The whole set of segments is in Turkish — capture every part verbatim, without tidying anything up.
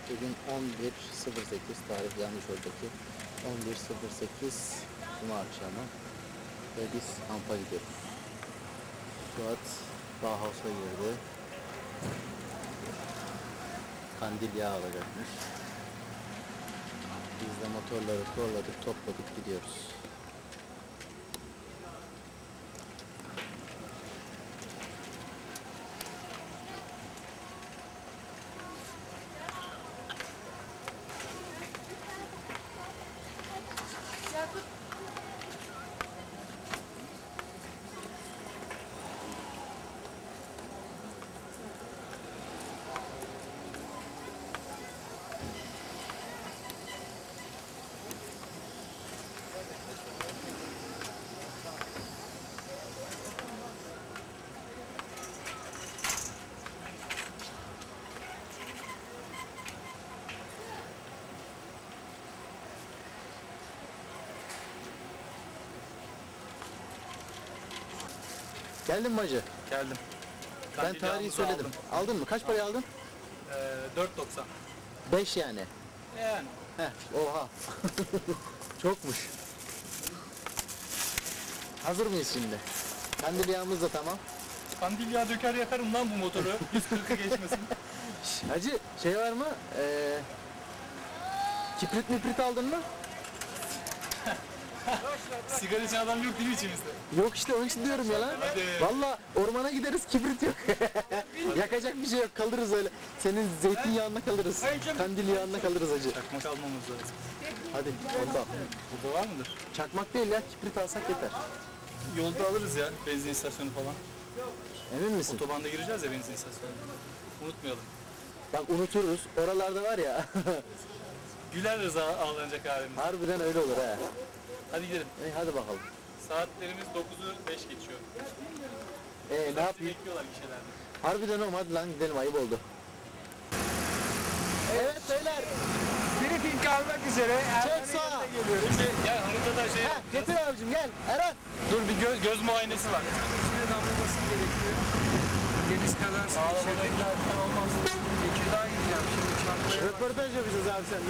Bugün on bir sıfır sekiz, tarih yanlış oradaki on bir sıfır sekiz Cuma akşamı ve biz kampa gidiyoruz. Suat Bauhaus'a girdi. Kandil yağı alacakmış. Biz de motorları torladık, topladık, gidiyoruz. Geldin mi hacı? Geldim. Ben Kandil tarihi yağımızı söyledim. aldım. Aldın mı? Kaç paraya aldın? Ee, dört doksan. beş yani. Yani. Heh, oha. Çokmuş. Hazır mıyız şimdi? Kandil yağımız da tamam. Kandil yağı döker yakarım lan bu motoru. yüz kırkı geçmesin. Hacı şey var mı? Ee, kibrit miprit aldın mı? Sigara içen adam yok değil mi içimizde? Yok işte onun için diyorum ya lan. Hadi. Valla ormana gideriz, kibrit yok. Yakacak bir şey yok, kalırız öyle. Senin zeytinyağına kalırız. Kandil yağına kalırız hacı. Çakmak almamız lazım. Hadi onda. Burada var mıdır? Çakmak değil ya, kibrit alsak yeter. Yolda alırız ya benzin istasyonu falan. Emin misin? Otobanda gireceğiz ya benzin istasyonuna. Unutmayalım. Bak unuturuz. Oralarda var ya. Güler Rıza ağlanacak halimiz. Harbiden öyle olur ha. Hadi gidelim. E, hadi bakalım. Saatlerimiz dokuzu beş geçiyor. E ne Bizi yapayım? bekliyorlar gişelerde. Harbiden oğlum, hadi lan gidelim, ayıp oldu. Evet beyler. Briefing almak üzere. Çek sağa. Şimdi gel haritada şey Heh, getir abicim gel. Eren. Dur bir göz, göz muayenesi var. İçine damlaması gerekiyor. Deniz kazası geçirdik. Olmaz. Tekirdağ'a gideceğim şimdi çantaya. Röportaj yapacağız abi seninle.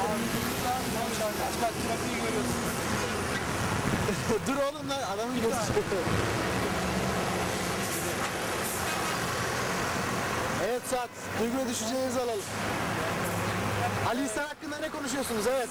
Bak trafiği görüyorsun. Dur oğlum lan, adamın gözü çıkıyor. Evet Suat, duygu ve düşüncelerinizi alalım. Ali İhsan hakkında ne konuşuyorsunuz? Evet.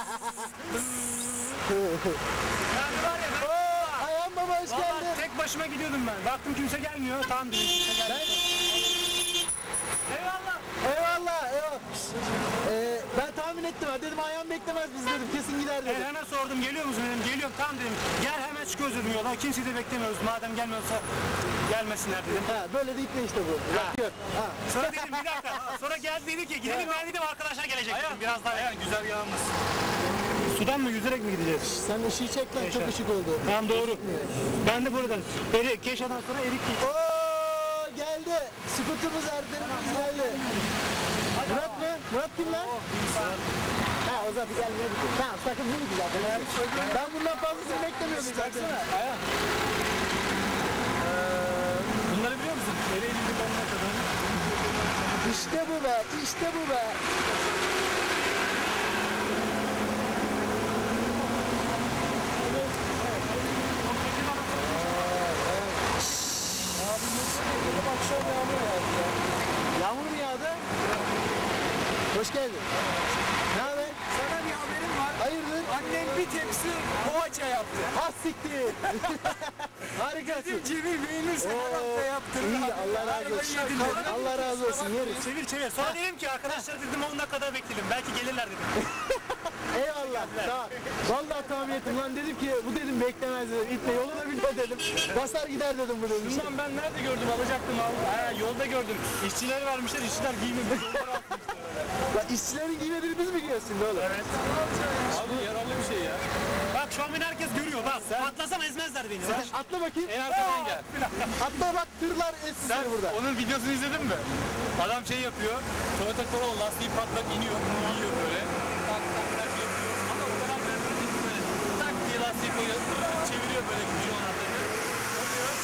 Yani var ya ben... Oo, Ayhan Baba hoş Vallahi geldin. tek başıma gidiyordum ben. Baktım kimse gelmiyor. Tamam dedim kimse gelmiyor. Eyvallah. Eyvallah, eyvallah. Ee, ben tahmin ettim ha, dedim Ayhan beklemez bizi dedim, kesin gider dedim. Erhan'a sordum geliyor musun dedim. Geliyorum tamam dedim. Gel hemen çıkıyoruz dedim yola. Kimseyi de beklemiyoruz. Madem gelmiyorsa gelmesinler dedim. Ha, böyle de ipne işte bu. Yok, yok. Ha. Sonra dedim bir dakika. Sonra geldi dedi ki gidelim ben dedim arkadaşlar gelecek dedim. Biraz daha. Ayhan güzel yağımız. Sudan mı yüzerek mi gideceğiz? Sen ışığı çek lan, çok ışık oldu. Tamam doğru. Ben de buradan. Erik, Keşan'dan sonra Erik değil. Oo, geldi. Skutumuz, erlerimiz geldi. Murat mı? Murat kim lan? Ha, o zaten gelmiyor. Tamam, sakın bunu güzel. Ben bundan fazlasını beklemiyordum zaten. Ayhan. Ee, bunları biliyor musun? Ereğli limanına kadar. İşte bu be, işte bu be. Yağmur mu yağdı? Hoş geldin. Ne haber? Sana bir haberim var. Hayırdır? Annem bir tepsi poğaça yaptı. Ha siktir. Harikasın. Cemil Bey'in Oo, sana yaptırdı. iyi, Allah razı olsun. Allah razı olsun, yeriz. Çevir çevir. Sonra dedim ki arkadaşlar dedim on dakikada bekleyelim. Belki gelirler dedim. Eyvallah. Tamam. Vallahi tahmin ettim lan, dedim ki bu dedim beklemez dedim. İtle yolunu biliyor dedim. Basar gider dedim bu dedim. Bundan ben nerede gördüm alacaktım al. Ha, yolda gördüm. İşçiler vermişler işçiler giymemiş. Ya işçilerin giymediğini biz mi giyiyoruz şimdi oğlum? Evet. Abi yararlı bir şey ya. Bak şu an beni herkes görüyor bak. Atlasam ezmezler beni. Sen atla bakayım. En arkadan gel. Atla bak, tırlar etsin Sen seni burada. onun videosunu izledin mi? Adam şey yapıyor. Toyota Corolla lastiği patlak iniyor. Iniyor böyle. Tak tak tak yapıyor. Ama o kadar böyle böyle tak diye lastiği koyuyor. Çeviriyor böyle gidiyor anahtarı. Oluyor.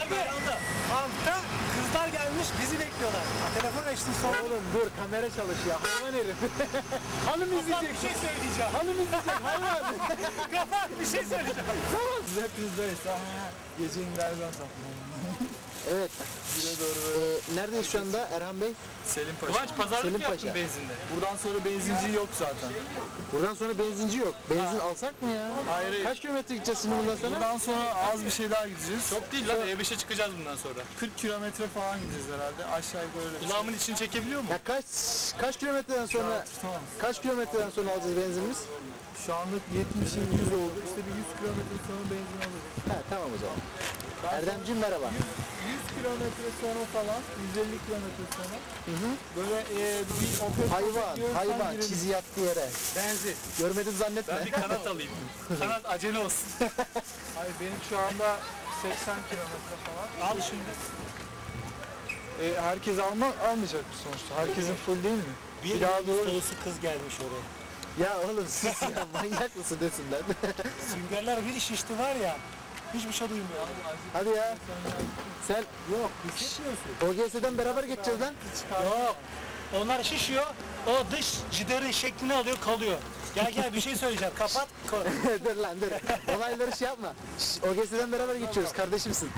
Altta kızlar gelmiş bizi bekliyorlar. Telefon açtım sonra. Oğlum dur kamera çalışıyor. Hayvan herif. Hanım izleyecek. Bir şey söyleyeceğim. Hanım izleyecek. Hayvan. Kapat bir şey söyleyeceğim. Tamam. Biz hepimiz böyle sahne gecenin verden toplanıyoruz. Evet. Ee, neredeyiz şu anda Erhan Bey? Selim Paşa. Kıvanç pazarlık Selim yaptın Paşa. benzinde. Buradan sonra benzinci yok zaten. Buradan sonra benzinci yok. Benzin alsak mı ya? Hayır, hayır. Kaç kilometre gideceğiz şimdi bundan sonra? Buradan sonra az bir şey daha gideceğiz. Çok değil lan E beşe çıkacağız bundan sonra. kırk kilometre falan gideceğiz herhalde. Aşağı yukarı öyle. Kulağımın içini çekebiliyor mu? Ya kaç kaç kilometreden sonra Tamam. kaç kilometreden sonra alacağız benzinimiz? Şu anda yetmişin yüz oldu. İşte bir yüz kilometre sonra benzin alırız. Ha tamam o zaman. Erdemciğim merhaba. yüz kilometre sonra falan, yüz elli kilometre sonra Hı hı. böyle e, bir operasyon Hayvan, bekliyoruz, hayvan tam girelim. çizi yattığı yere. Benzin. Görmedim zannetme. Ben bir kanat alayım. Kanat acele olsun. Hayır benim şu anda seksen kilometre falan. Al şimdi. E, herkes alma, almayacak mı sonuçta? Herkesin full değil mi? Bir daha doğru. dolusu kız gelmiş oraya. Ya oğlum sus ya manyak mısın desinler. Süngerler bir şişti var ya. Hiçbir şey duymuyor. Hadi ya. Sen Yok, hissetmiyorsun. O G S'den beraber geçeceğiz lan. Yok. Onlar şişiyor. O dış cideri şeklini alıyor, kalıyor. Gel gel bir şey söyleyeceğim. Kapat. ko- dur lan dur. Olayları şey yapma. Şş, O G S'den beraber geçiyoruz kardeşimsin.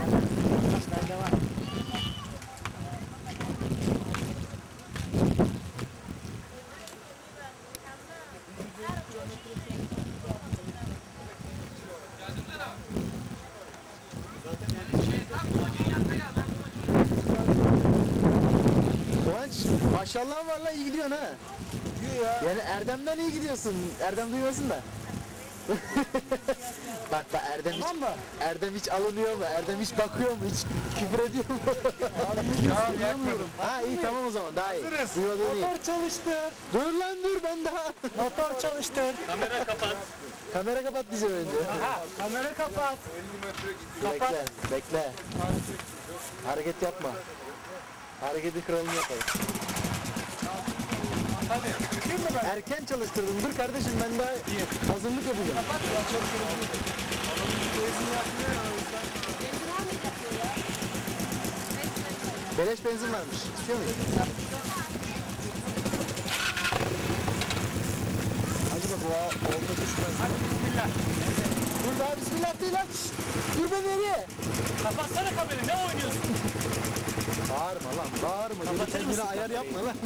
Kıvanç maşallah var lan iyi gidiyorsun ha. Yani Erdem'den iyi gidiyorsun. Erdem duymasın da. Bak bak Erdem hiç, Erdem hiç alınıyor mu? Erdem hiç bakıyor mu? Hiç küfür ediyor mu? Ya yakmıyorum. Ha iyi tamam o zaman daha iyi. Duymadığın iyi. Motor çalıştır. Dur lan dur ben daha. Motor çalıştır. Kamera kapat. Kamera kapat bizi önce. Ha, kamera kapat. Bekle bekle. Hareket yapma. Hareketi kralını yapalım. Erken çalıştırdım. Dur kardeşim ben daha hazırlık yapacağım. Beleş benzin varmış. İstiyor musun? Hadi bak o olta düşmez. Hadi bismillah. Dur daha bismillah değil lan. Şşt! Dur be nereye? Kapatsana kamerayı. Ne oynuyorsun? Bağırma lan bağırma. Deli kendine ayar yapma lan.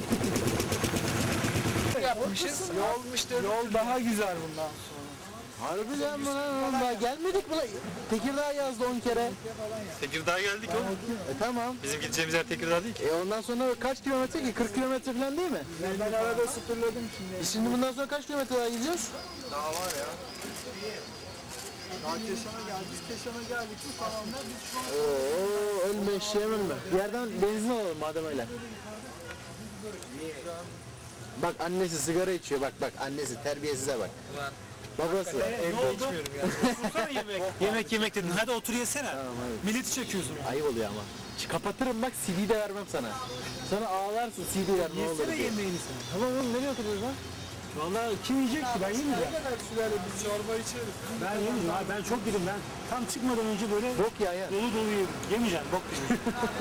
Yapmışız. Yol, yol daha güzel bundan sonra. Harbi lan mı lan? Daha gelmedik mi lan? Tekirdağ yazdı on kere. Tekirdağ'a geldik oğlum. E tamam. Bizim gideceğimiz yer Tekirdağ değil ki. E ondan sonra kaç kilometre ki? kırk kilometre falan değil mi? Ben arada sıfırladım şimdi. Biz şimdi bundan sonra kaç kilometre daha gideceğiz? Daha var ya. Daha Keşan'a geldik. Keşan'a geldik mi tamamlar biz şu an Oo ölme eşeğim ölme. Bir yerden benzin alalım madem öyle. Bak annesi sigara içiyor bak bak annesi terbiyesize bak. Babası. Ne oldu? Otursana yemek. yemek yemek dedin. Hadi otur yesene. Milleti çekiyorsun. Ayıp oluyor ama. Ç- Kapatırım bak C D de vermem sana. Sonra ağlarsın C D ver ne olur Yesene diye. yemeğini sen. Tamam oğlum nereye oturuyoruz lan? Vallahi kim yiyecek ki? Ben yemeyeceğim. ne kadar sürerle biz çorba içeriz. Ben yemeyeceğim. Abi ben çok yedim. Ben tam çıkmadan önce böyle Bok ya ya. dolu dolu yedim. Yemeyeceğim. Bok yedim.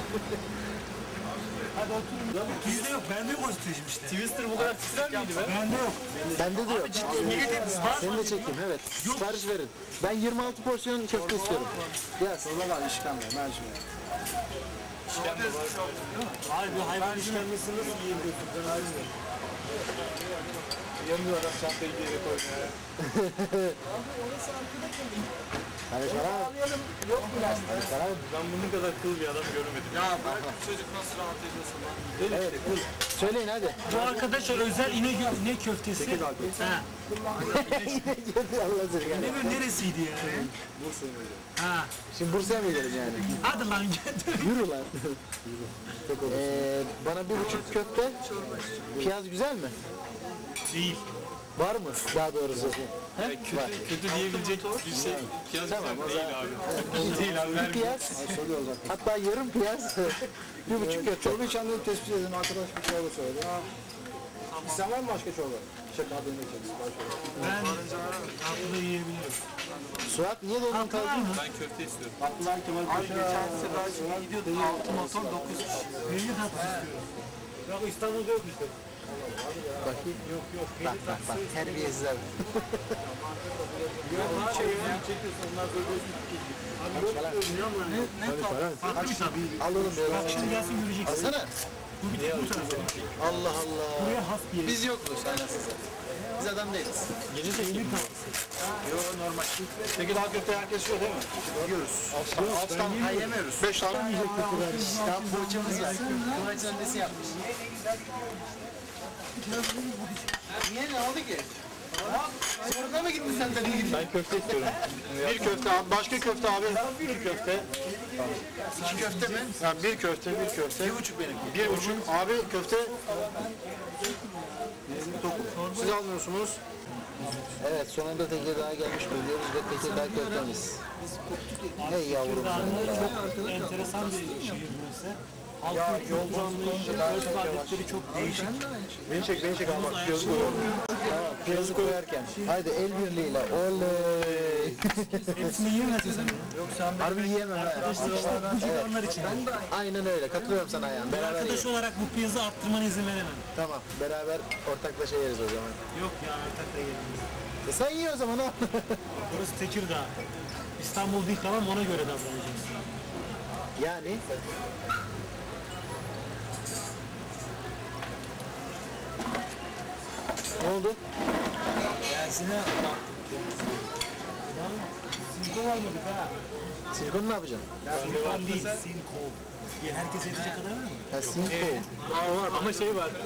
Hadi oturun. Bizde yok. Bende yok o titreşim işte. Twister bu kadar titrer miydi be? Bende yok. Bende de yok. Seni de çekeyim evet. Sipariş verin. Ben yirmi altı porsiyon köfte istiyorum. Gel. Çorba var, işkembe, mercimek. Abi bu hayvan işkembesi nasıl yiyebiliyorsun? Ben ayrılmıyorum. Yanıyor adam çantayı geri koymaya. Hadi şarap. Hadi şarap. Ben bunun kadar kıl bir adam görmedim. Ya bırak çocuk nasıl rahat ediyorsun lan. Evet. dur. Söyleyin hadi. Bu arkadaşlar özel inek ne köftesi? Ha. Allah seni Ne böyle neresiydi ya? Ha. Şimdi Bursa'ya mı gidelim yani? Hadi lan gel. Yürü lan. ee, bana bir buçuk köfte. Piyaz güzel mi? Değil. Var mı? Daha doğrusu. He? Var. Kötü diyebilecek bir şey. Piyaz Tamam, o değil zaman- abi. Değil abi. Bir piyaz. Hatta yarım piyaz. bir buçuk köfte. Çorba kendini tespit edin, arkadaş bir çorba söyledi. Ha, Sen var mı başka çorba? Şaka dönmek için. Ben tatlı yiyebiliyorum. Suat niye dondun Tatlı var kaldın? mı? Ben köfte istiyorum. Abdullah Kemal Abi Paşa. geçen sefer şimdi gidiyordu. altı motor dokuz kişi. Peynir tatlısı istiyorum. Bak İstanbul'da yok işte. Bakayım. Yok yok. Bak Peynir bak tatlısı bak istiyorum. terbiyesizler. Ne tatlı? Farklı bir tatlı. Al oğlum Bak biraz. şimdi gelsin göreceksin. Alsana. Bu bir tek bu tarafta. Allah Allah. Buraya has bir yer. Biz yokuz anasını. Biz adam değiliz. Yeni peynir tatlısı. Yo normal. Peki daha köfte herkes yiyor değil mi? Yiyoruz. Alttan Hayır yemiyoruz. beş tane yiyecek Tam poğaçamız var. Poğaça öndesi yapmış. Niye ne oldu ki? Soruna mı gittin sen de bir Ben köfte istiyorum. Bir köfte abi. Başka köfte abi. Bir köfte. İki köfte mi? Ha, bir köfte, bir köfte. Bir buçuk benimki. Bir buçuk. Abi köfte. Siz almıyorsunuz. Evet sonunda Tekirdağ'a gelmiş buluyoruz ve Tekirdağ köftemiz. Hey yavrum. Çok enteresan bir şehir burası. Halkın kültür anlayışı, örf ve adetleri çok değişik. Beni çek, beni çek abi. Bak, piyazı koyuyorum. Piyazı koyarken. Haydi el birliğiyle. Oley. Hepsini yiyemezsin sen. Harbi yiyemem ha. İşte bu gibi anlar için. Aynen öyle. Katılıyorum sana yani. Bir Beraber arkadaş yiyelim. olarak bu piyazı arttırmana izin veremem. Tamam. Beraber ortaklaşa yeriz o zaman. Yok ya ortak da yiyemeyiz. E sen yiyor o zaman ha. Burası Tekirdağ. İstanbul değil tamam ona göre davranacaksın. Yani. Ne oldu? Gelsine Sinkon almadık ha. Silikonu ne yapacaksın? Sinkon değil, sinkon. Ya herkes yetecek kadar var mı? Ha, silikon. Aa, var ama şey var.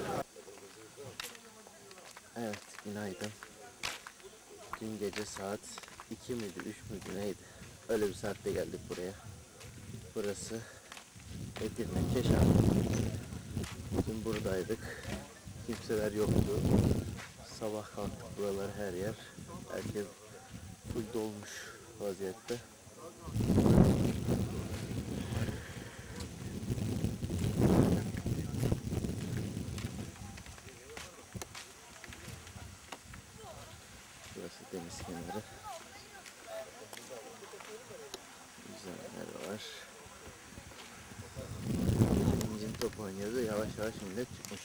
Evet, günaydın. Dün gece saat iki miydi, üç müydü neydi? Öyle bir saatte geldik buraya. Burası Edirne, Keşan. Dün buradaydık. Kimseler yoktu. Sabah kalktık, buralar her yer. Herkes full dolmuş vaziyette. Burası deniz kenarı. Güzeller var. İncin top oynuyordu. Yavaş yavaş millet çıkmış.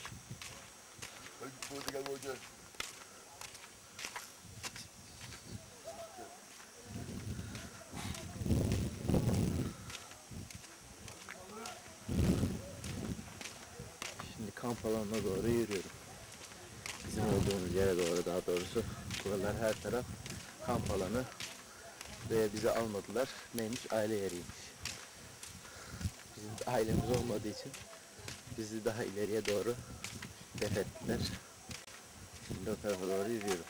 Şimdi kamp alanına doğru yürüyorum. Bizim olduğumuz yere doğru daha doğrusu. Buralar her taraf kamp alanı. Ve bizi almadılar. Neymiş? Aile yeriymiş. Bizim de ailemiz olmadığı için bizi daha ileriye doğru def ettiler. Şimdi o tarafa doğru yürüyorum.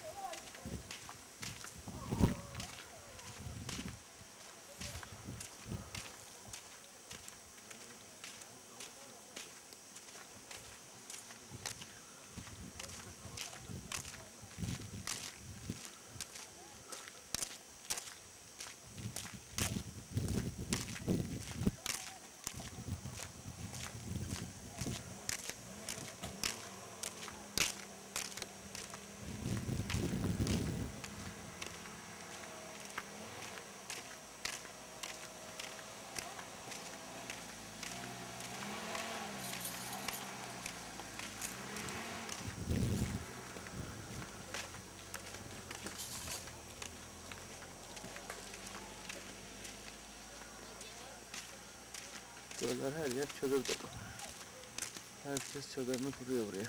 Buralar her yer çadır dolu. Herkes çadırını kuruyor buraya.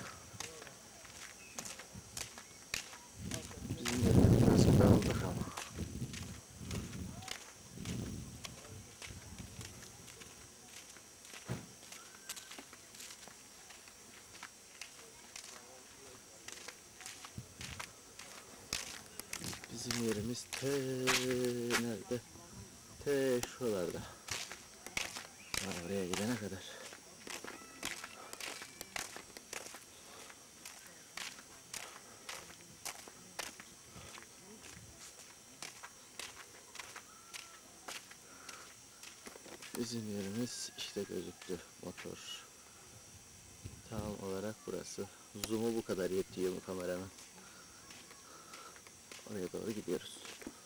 Bizim yerimiz biraz dağıldık ama. Bizim yerimiz te nerede? Te şuralarda. Oraya gidene kadar. Bizim yerimiz işte gözüktü. Motor. Ta Tam olarak burası. Zoom'u bu kadar yetiyor bu kameranın. Oraya doğru gidiyoruz.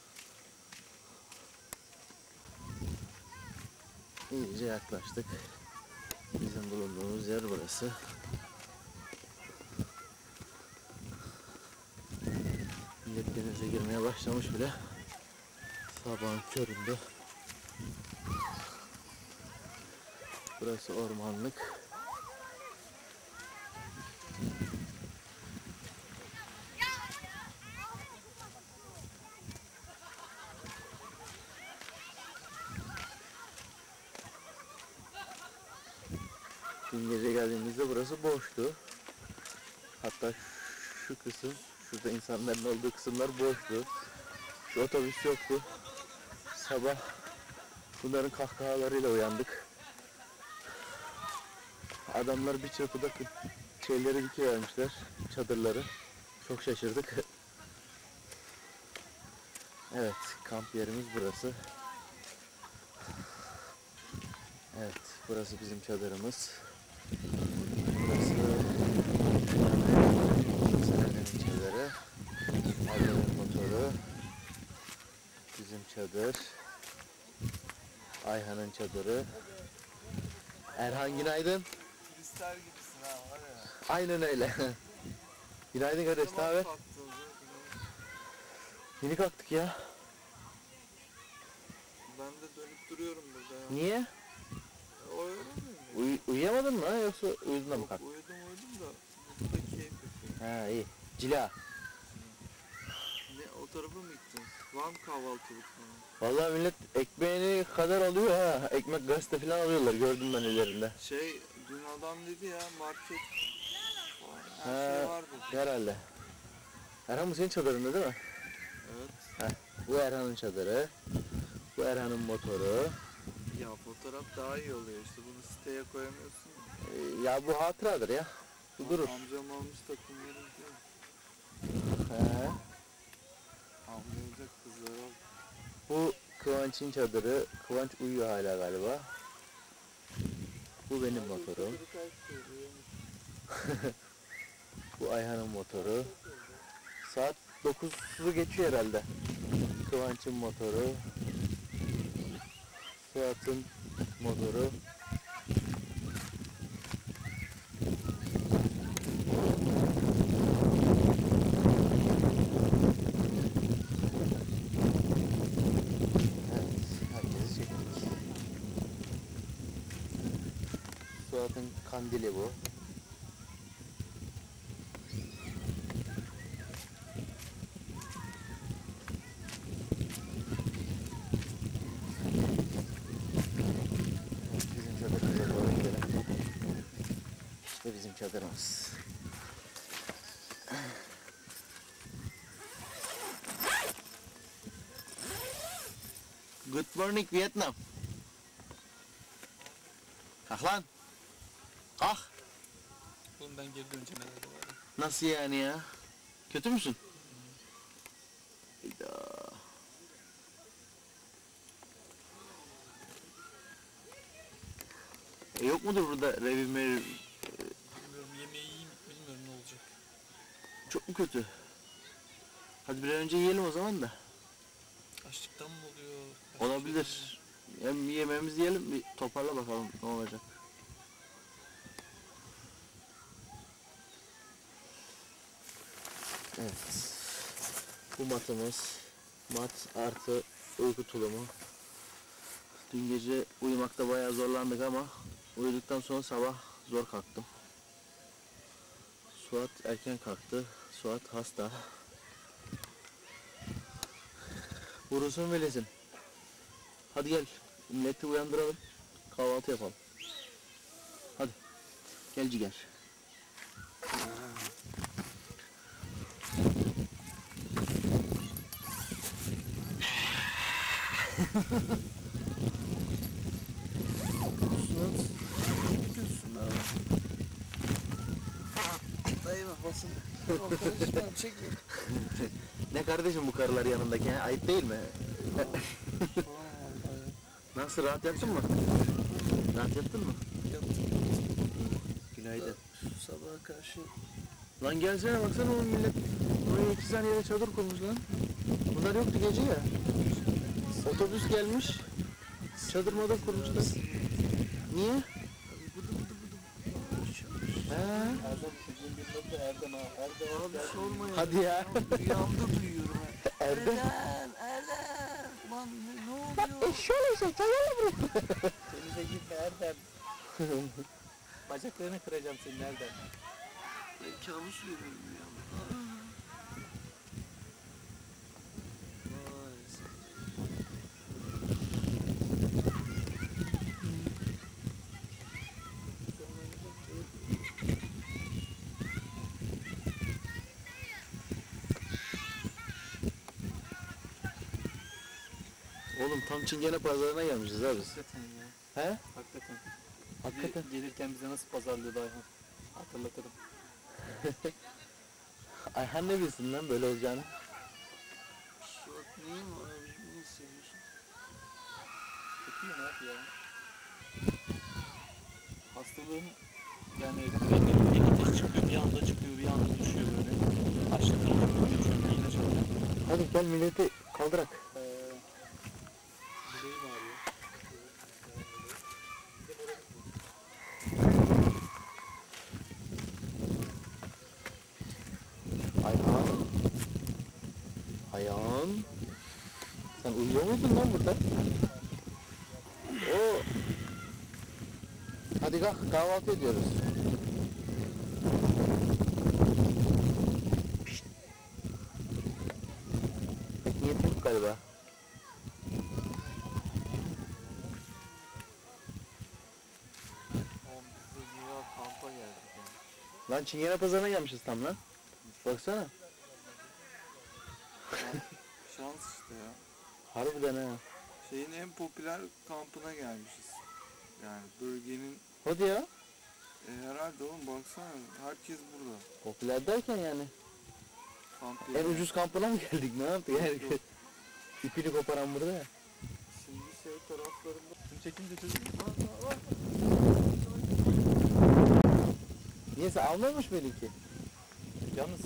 İyice yaklaştık. Bizim bulunduğumuz yer burası. Millet denize girmeye başlamış bile. Sabahın köründe. Burası ormanlık. Dün gece geldiğimizde burası boştu. Hatta şu kısım, şurada insanların olduğu kısımlar boştu. Şu otobüs yoktu. Sabah bunların kahkahalarıyla uyandık. Adamlar bir çırpıda şeyleri dikivermişler, çadırları. Çok şaşırdık. Evet, kamp yerimiz burası. Evet, burası bizim çadırımız. Burası Seren'in çadırı. Ablamın motoru. Bizim çadır. Ayhan'ın çadırı. Erhan günaydın. Turistler gibisin ha var ya. Aynen öyle. Günaydın kardeş, ne haber? Yeni kalktık ya. Ben de dönüp duruyorum burada ya. Niye? O öyle mi? Uy uyuyamadın mı yoksa uyudun da mı kalktın? Uyudum uyudum da burada keyif yapıyorum. Ha iyi. Cila. Ne o tarafa mı gittiniz? Var mı kahvaltılık falan? Vallahi millet ekmeğini kadar alıyor ha. Ekmek gazete falan alıyorlar, gördüm ben ellerinde. Şey dün adam dedi ya market her Ha, şey var dedi. herhalde. Erhan bu senin çadırında değil mi? Evet. Heh, bu Erhan'ın çadırı. Bu Erhan'ın motoru. Ya fotoğraf daha iyi oluyor işte bunu siteye koyamıyorsun ya. Ee, ya bu hatıradır ya. Bu durur. Amcam almış takımları diyor. He. Avlayacak kızlar al. Bu Kıvanç'ın çadırı. Kıvanç uyuyor hala galiba. Bu benim motorum. Bu Ayhan'ın motoru. Saat dokuzu geçiyor herhalde. Kıvanç'ın motoru. Suat'ın motoru. Evet, herkesi çektik. Suat'ın kandili bu. Bizim çadırımıza doğru gidelim. İşte bizim çadırımız. Good morning Vietnam. Kalk lan. Kalk. Oğlum ben geri döneceğim herhalde var. Nasıl yani ya? Kötü müsün? Hayda. E yok mudur burada revir mevir? Bilmiyorum yemeği yiyeyim bilmiyorum ne olacak. Çok mu kötü? Hadi bir an önce yiyelim o zaman da. Açlıktan mı oluyor? Başka bir Olabilir. Hem yemeğimizi yiyelim, bir toparla bakalım ne olacak. Evet. Bu matımız. Mat artı uyku tulumu. Dün gece uyumakta bayağı zorlandık ama uyuduktan sonra sabah zor kalktım. Suat erken kalktı. Suat hasta. Vurursun velesin. Hadi gel. Milleti uyandıralım. Kahvaltı yapalım. Hadi. Gel ciğer. Dayı bak basın. Çekmiyor. Ne kardeşim bu karılar yanındaki? He? Ayıp değil mi? Nasıl, rahat yattın mı? Rahat yattın mı? Yattım. Günaydın. sabaha karşı. Lan gelsene baksana oğlum millet. Buraya iki saniyede çadır kurmuş lan. Bunlar yoktu gece ya. Otobüs gelmiş. Çadır moda kurmuşlar. Niye? He? Erdem çocuğun bir adı da Erdem ha. Erdem abi sorma ya. Hadi ya. Rüyamda duyuyorum ha. Erdem. Erdem, Erdem. Lan ne, ne oluyor? Şöyle şey çayala buraya. Denize gitme Erdem. Bacaklarını kıracağım senin Erdem. Ben kabus görüyorum rüyamda. Vay sen. Oğlum tam Çingene pazarına gelmişiz abi. Hakikaten ya. He? Hakikaten. Hakikaten. Bir gelirken bize nasıl pazarlıyordu Ayhan? Hatırlatırım. Ayhan ne bilsin lan böyle olacağını? Suat neyin var abicim? Ne hissediyorsun? Kötü mü abi ya? Hastalığım yani benim bir ateş çıkıyor, bir anda çıkıyor, bir anda düşüyor böyle. Açlık kalıyor, çünkü yine çok. Hadi gel milleti kaldırak. Eee... Bileğim ağrıyor. Ayhan. Ayhan. Sen uyuyor muydun lan burada? O. Hadi kalk kahvaltı ediyoruz. Pişt. Pek niyetim yok galiba. Oğlum biz de Zira kampa geldik yani. Lan Çingene pazarına gelmişiz tam lan. Baksana. Şans işte ya. Harbiden ha. Şeyin en popüler kampına gelmişiz. Yani bölgenin Hadi ya. e, herhalde oğlum baksana herkes burada. Popüler derken yani. Kamp En yeri. ucuz kampına mı geldik ne yaptık yani? Yok. İpini koparan burada ya. Şimdi şey taraflarında. Bunu çekince çözüm. Niyeyse almamış mıydın ki? Yalnız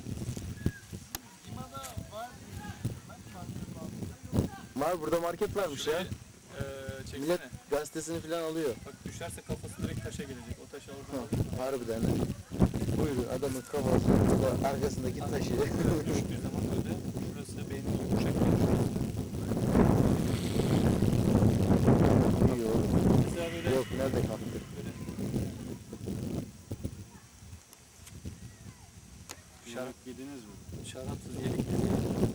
Var burada market varmış ya. eee çeksene. Millet gazetesini falan alıyor. Bak düşerse kafası direkt taşa gelecek. O taşı Ha, oradan harbiden ha. Buyurun adamın kafası burada arkasındaki taşı. düştüğü zaman böyle burası beynin yumuşak yer şurası. İyi oğlum. Mesela böyle Yok nerede kalktı? böyle Şarap yediniz mi? şarapsız yedik biz.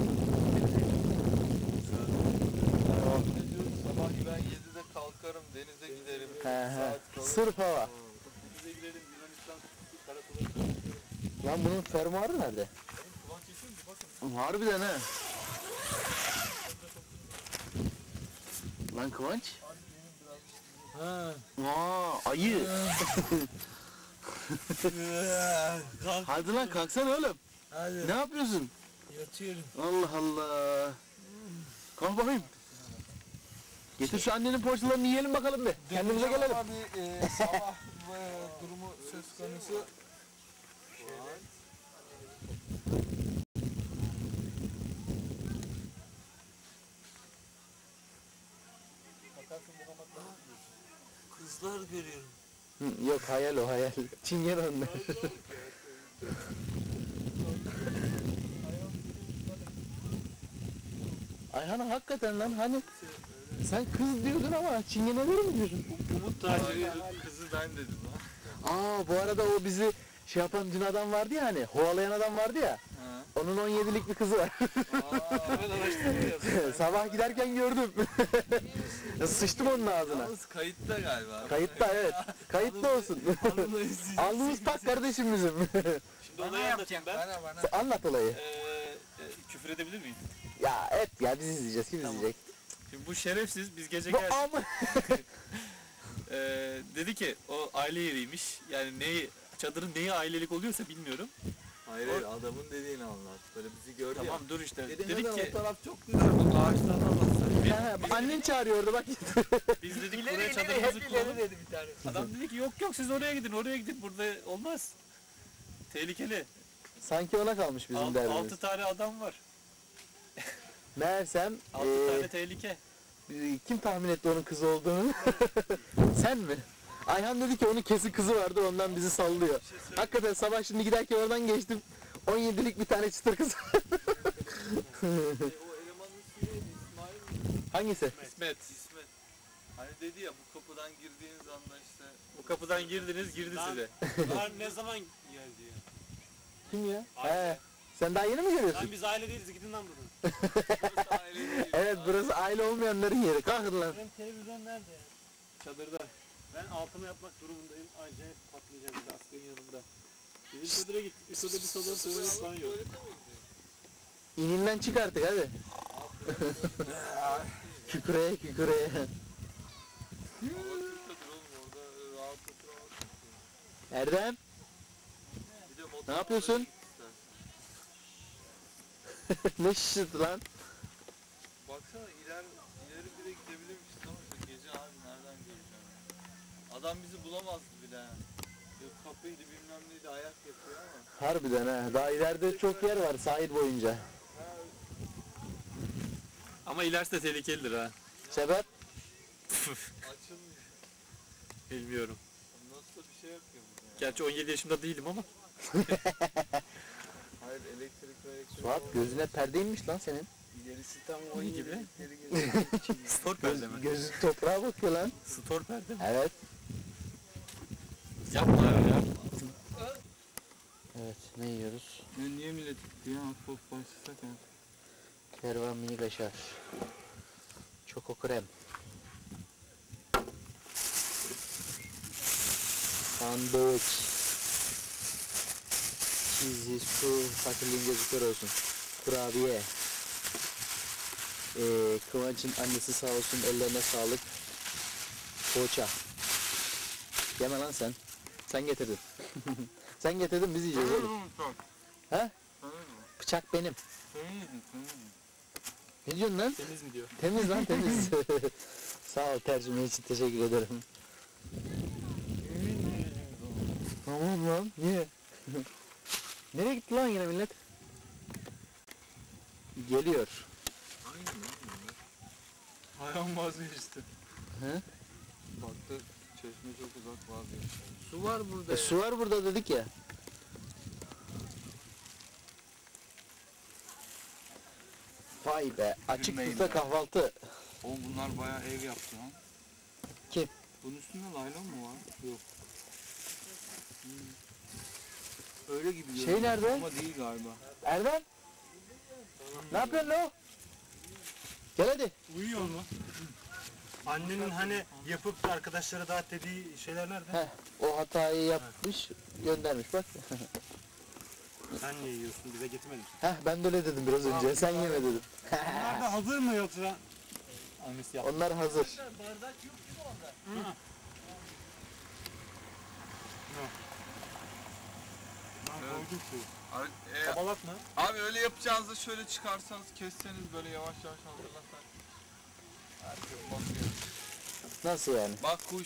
Ne diyorsun? Sabah ben yedide kalkarım denize giderim. He he. Saat kalır. Sırf hava. Bize gidelim Yunanistan karakola. Lan bunun fermuarı nerede? Kıvanç yaşıyor mu? Bakın. Harbiden ha. Lan Kıvanç. Ha. Aa ayı. Kalk. Hadi lan kalksana oğlum. Hadi. Ne yapıyorsun? Yatıyorum. Allah Allah. Kalk bakayım. Getir şu annenin poğaçalarını yiyelim bakalım bir. Kendimize gelelim. Abi e, sabah e, durumu söz konusu. Kızlar görüyorum. Hı, yok hayal o hayal. Çingen onlar. Ayhan hakikaten lan hani sen kız diyordun ama çingeneleri mi diyorsun? Umut taciri kızı ben dedim ha. Aa bu arada o bizi şey yapan dün adam vardı ya hani hovalayan adam vardı ya. Ha. Onun on yedilik bir kızı var. Aa, ben araştırıyorum. Sabah giderken gördüm. Sıçtım onun ağzına. Yalnız kayıtta galiba. Kayıtta evet. Kayıtlı olsun. Alnımız tak kardeşim bizim. Şimdi olayı anlatayım ben. Bana bana. Anlat olayı. Eee e, küfür edebilir miyim? Ya et ya biz izleyeceğiz. Kim Tamam. izleyecek? Şimdi bu şerefsiz biz gece Bu geldik. am. Eee dedi ki o aile yeriymiş. Yani neyi çadırın neyi ailelik oluyorsa bilmiyorum. Hayır hayır adamın dediğini anlat. Böyle bizi gördü ya. Tamam dur işte. Dedim Dedik neden ki o taraf çok güzel. Bu ağaçlardan alasın. Annen çağırıyordu bak. biz dedik buraya çadırımızı kuralım. dedi bir tane. Adam dedi ki yok yok siz oraya gidin oraya gidin burada olmaz. Tehlikeli. Sanki ona kalmış bizim Alt, derdimiz. altı tane adam var. Meğersem Altı eee, tane tehlike. kim tahmin etti onun kızı olduğunu? Sen mi? Ayhan dedi ki onun kesin kızı vardı ondan bizi sallıyor. Hakikaten sabah şimdi giderken oradan geçtim. on yedilik bir tane çıtır kız. O elemanın ismi neydi? İsmail mi? Hangisi? İsmet. İsmet. Hani dedi ya bu kapıdan girdiğiniz anda işte. Bu kapıdan girdiniz girdi size. Bunlar ne zaman geldi ya? Kim ya? Aile. He. Sen daha yeni mi geliyorsun? Lan biz aile değiliz gidin lan buradan. Burası aile değil. Evet burası aile olmayanların yeri. Kalkın lan. Benim televizyon nerede ya? Çadırda. Ben altıma yapmak durumundayım. Acayip patlayacağım bir de askın yanında. Bizim çadıra gittik. Üstüde bir salon tuvalet falan yok. İninden çık artık hadi. Kükreye kükreye. Hava Türk'tedir oğlum orada rahat oturamazsın. Erdem Bir de motor ne yapıyorsun? istersen. Ne şişirdi lan? Baksana ileri, ileri bile gidebilirmişiz ama şu gece abi nereden göreceğim ya. Adam bizi bulamazdı bile ha. Yok kapıydı bilmem neydi ayak yapıyor ama. Harbiden ha. Daha ileride çok yer var sahil boyunca. Ama ilerisi de tehlikelidir ha. Sebep? Açılmıyor. Bilmiyorum. Nasıl da bir şey yapıyor burada ya. Gerçi on yedi yaşında değilim ama. Hayır elektrik ve elektrik. Suat gözüne perdeymiş lan senin. İlerisi tam on gibi. Geri geliyor. Stor perde mi? Gözü toprağa bakıyor lan. Stor perde mi? Evet. Yapma öyle ya. Evet ne yiyoruz? Ya niye millet ya hafif başlasak ya. Kervan mini kaşar. Çoko krem. Sandviç. Cheesy su fakirliğin gözü kör olsun. Kurabiye. Ee, Kıvanç'ın annesi sağ olsun ellerine sağlık. Poğaça. Yeme lan sen. Sen getirdin. Sen getirdin biz yiyeceğiz oğlum. He? Bıçak benim. Ne diyorsun lan? Temiz mi diyor? Temiz lan temiz. Sağ ol tercüme için teşekkür ederim. Tamam lan niye? Nereye gitti lan yine millet? Geliyor. Ayağım vazgeçti. He? Baktı çeşme çok uzak vazgeçti. Su var burada E, su var burada dedik ya. Vay be açık Gülmeyin büfe be. kahvaltı. Oğlum bunlar bayağı ev yaptı lan. Kim? Bunun üstünde laylon mu var? Yok. Hmm. Öyle gibi Şey görünüyor nerede? ama değil galiba. Erdem. Ne yapıyorsun lan o? Gel hadi. Uyuyor mu? Annenin hani yapıp da arkadaşlara dağıt dediği şeyler nerede? Heh, o hatayı yapmış göndermiş bak. Sen niye yiyorsun? Bize getirmedin. Heh ben de öyle dedim biraz önce. Sen yeme dedim. Bunlar da hazır mı yoksa? Annesi yaptı. Onlar hazır. Ben koydum su. Abi, e, Kabalak mı? abi öyle yapacağınızda şöyle çıkarsanız kesseniz böyle yavaş yavaş hazırlasak. Herkes bakıyor. Nasıl yani? Bak kuş.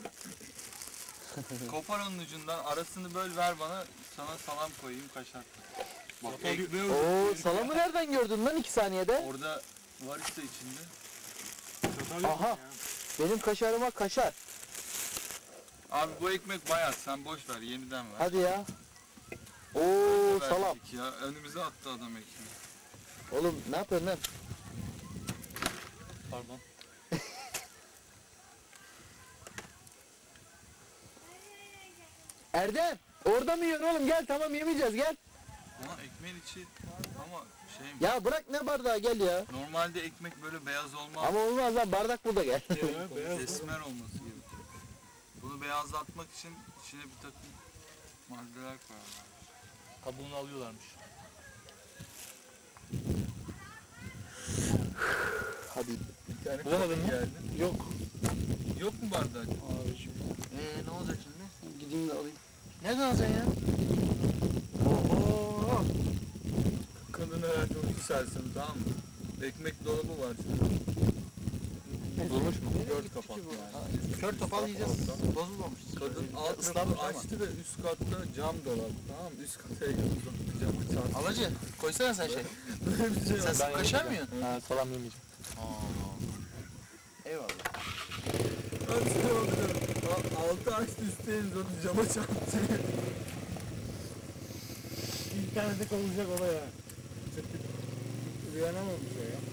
Kopar onun ucundan arasını böl ver bana sana salam koyayım kaşar. Bak ekmeği Oo salamı nereden gördün lan iki saniyede? orada var işte içinde. Aha. Benim kaşarıma kaşar. Abi bu ekmek bayat sen boş ver yeniden ver. Hadi ya. Oo Verdik salam. Ya önümüze attı adam ekmeği. Oğlum ne yapıyorsun lan? Pardon. Erdem orada mı yiyorsun oğlum gel tamam yemeyeceğiz gel. Ama ekmeğin içi ama şey Ya bırak ne bardağı gel ya. normalde ekmek böyle beyaz olmaz. Ama olmaz lan bardak burada gel. Esmer olması gerekiyor. Bunu beyazlatmak için içine bir takım maddeler koyarlar. Kabuğunu alıyorlarmış. Hadi. Bir tane Bulamadın mı? geldi. Yok. Yok mu bardak? Eee ne olacak şimdi? Gideyim de alayım. Nereden alacaksın ya? Oho. herhalde uyku sersemi, tamam mı? Ekmek dolabı var şurada. Durmuş mu? Dört kapaklı yani. Kör topal yiyeceğiz. Bozulmamış. Kadın alt tarafı açtı ve üst katta cam dolap, tamam mı? Üst kata uzandı, camı çarptı. Alacı koysana sen şey. Böyle bir şey Sen var. sık kaşar mı yiyorsun? Ha, salam yemeyeceğim. Eyvallah. Ben size bakıyorum. A- Altı açtı, üstte uzandı, cama çarptı. İnternette konuşacak olay ya. Uyanamamış o ya.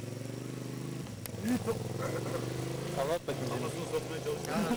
Anlat bakayım. Kafasını sokmaya çalışıyor.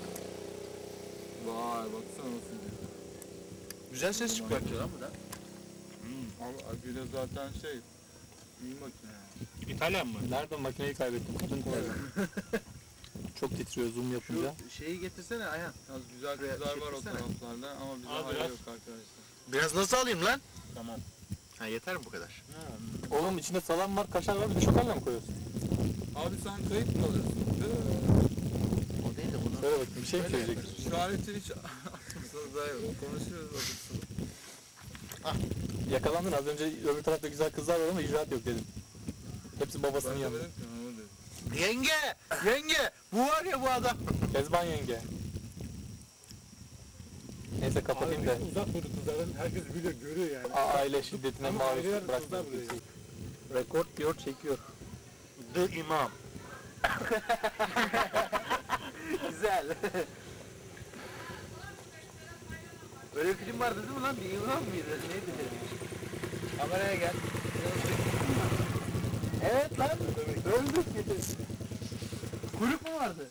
Vay baksana nasıl diyor. Güzel ses çıkartıyor lan bu da. Abi Agüle zaten şey, iyi makine yani. İtalyan mı? Nerede makineyi kaybettim? Kadın koydu. Çok titriyor zoom yapınca. Şu şeyi getirsene Ayhan. Yalnız güzel Şuraya kızlar var o çekilsene. taraflarda ama bize Al hayır biraz. yok arkadaşlar. Biraz nasıl alayım lan? Tamam. Ha yeter mi bu kadar? Oğlum içinde salam var, kaşar var, bir de şokarla mı koyuyorsun? Abi sen kayıt mı alıyorsun? O değil de bunu. Söyle bakayım, bir şey mi söyleyeceksin? Şu aleti hiç atmasanız daha iyi. Konuşuyoruz adıksın. Yakalandın az önce öbür tarafta güzel kızlar var ama icraat yok dedim. Hepsi babasının Ben de yanında. dedim ki onu dedim. Yenge! Yenge! Bu var ya bu adam. Kezban yenge. Neyse kapatayım da. Abi uzak durduk kızlardan. Herkes biliyor, görüyor yani. A- aile şiddetine Ama maruz aileler bırakmak kızlar buraya. için. Rekord diyor, çekiyor. The İmam. Güzel. Böyle bir film vardı değil mi lan? Bir yılan mıydı? Neydi? Kameraya gel. Evet lan. Öldük. Kuyruk mu vardı?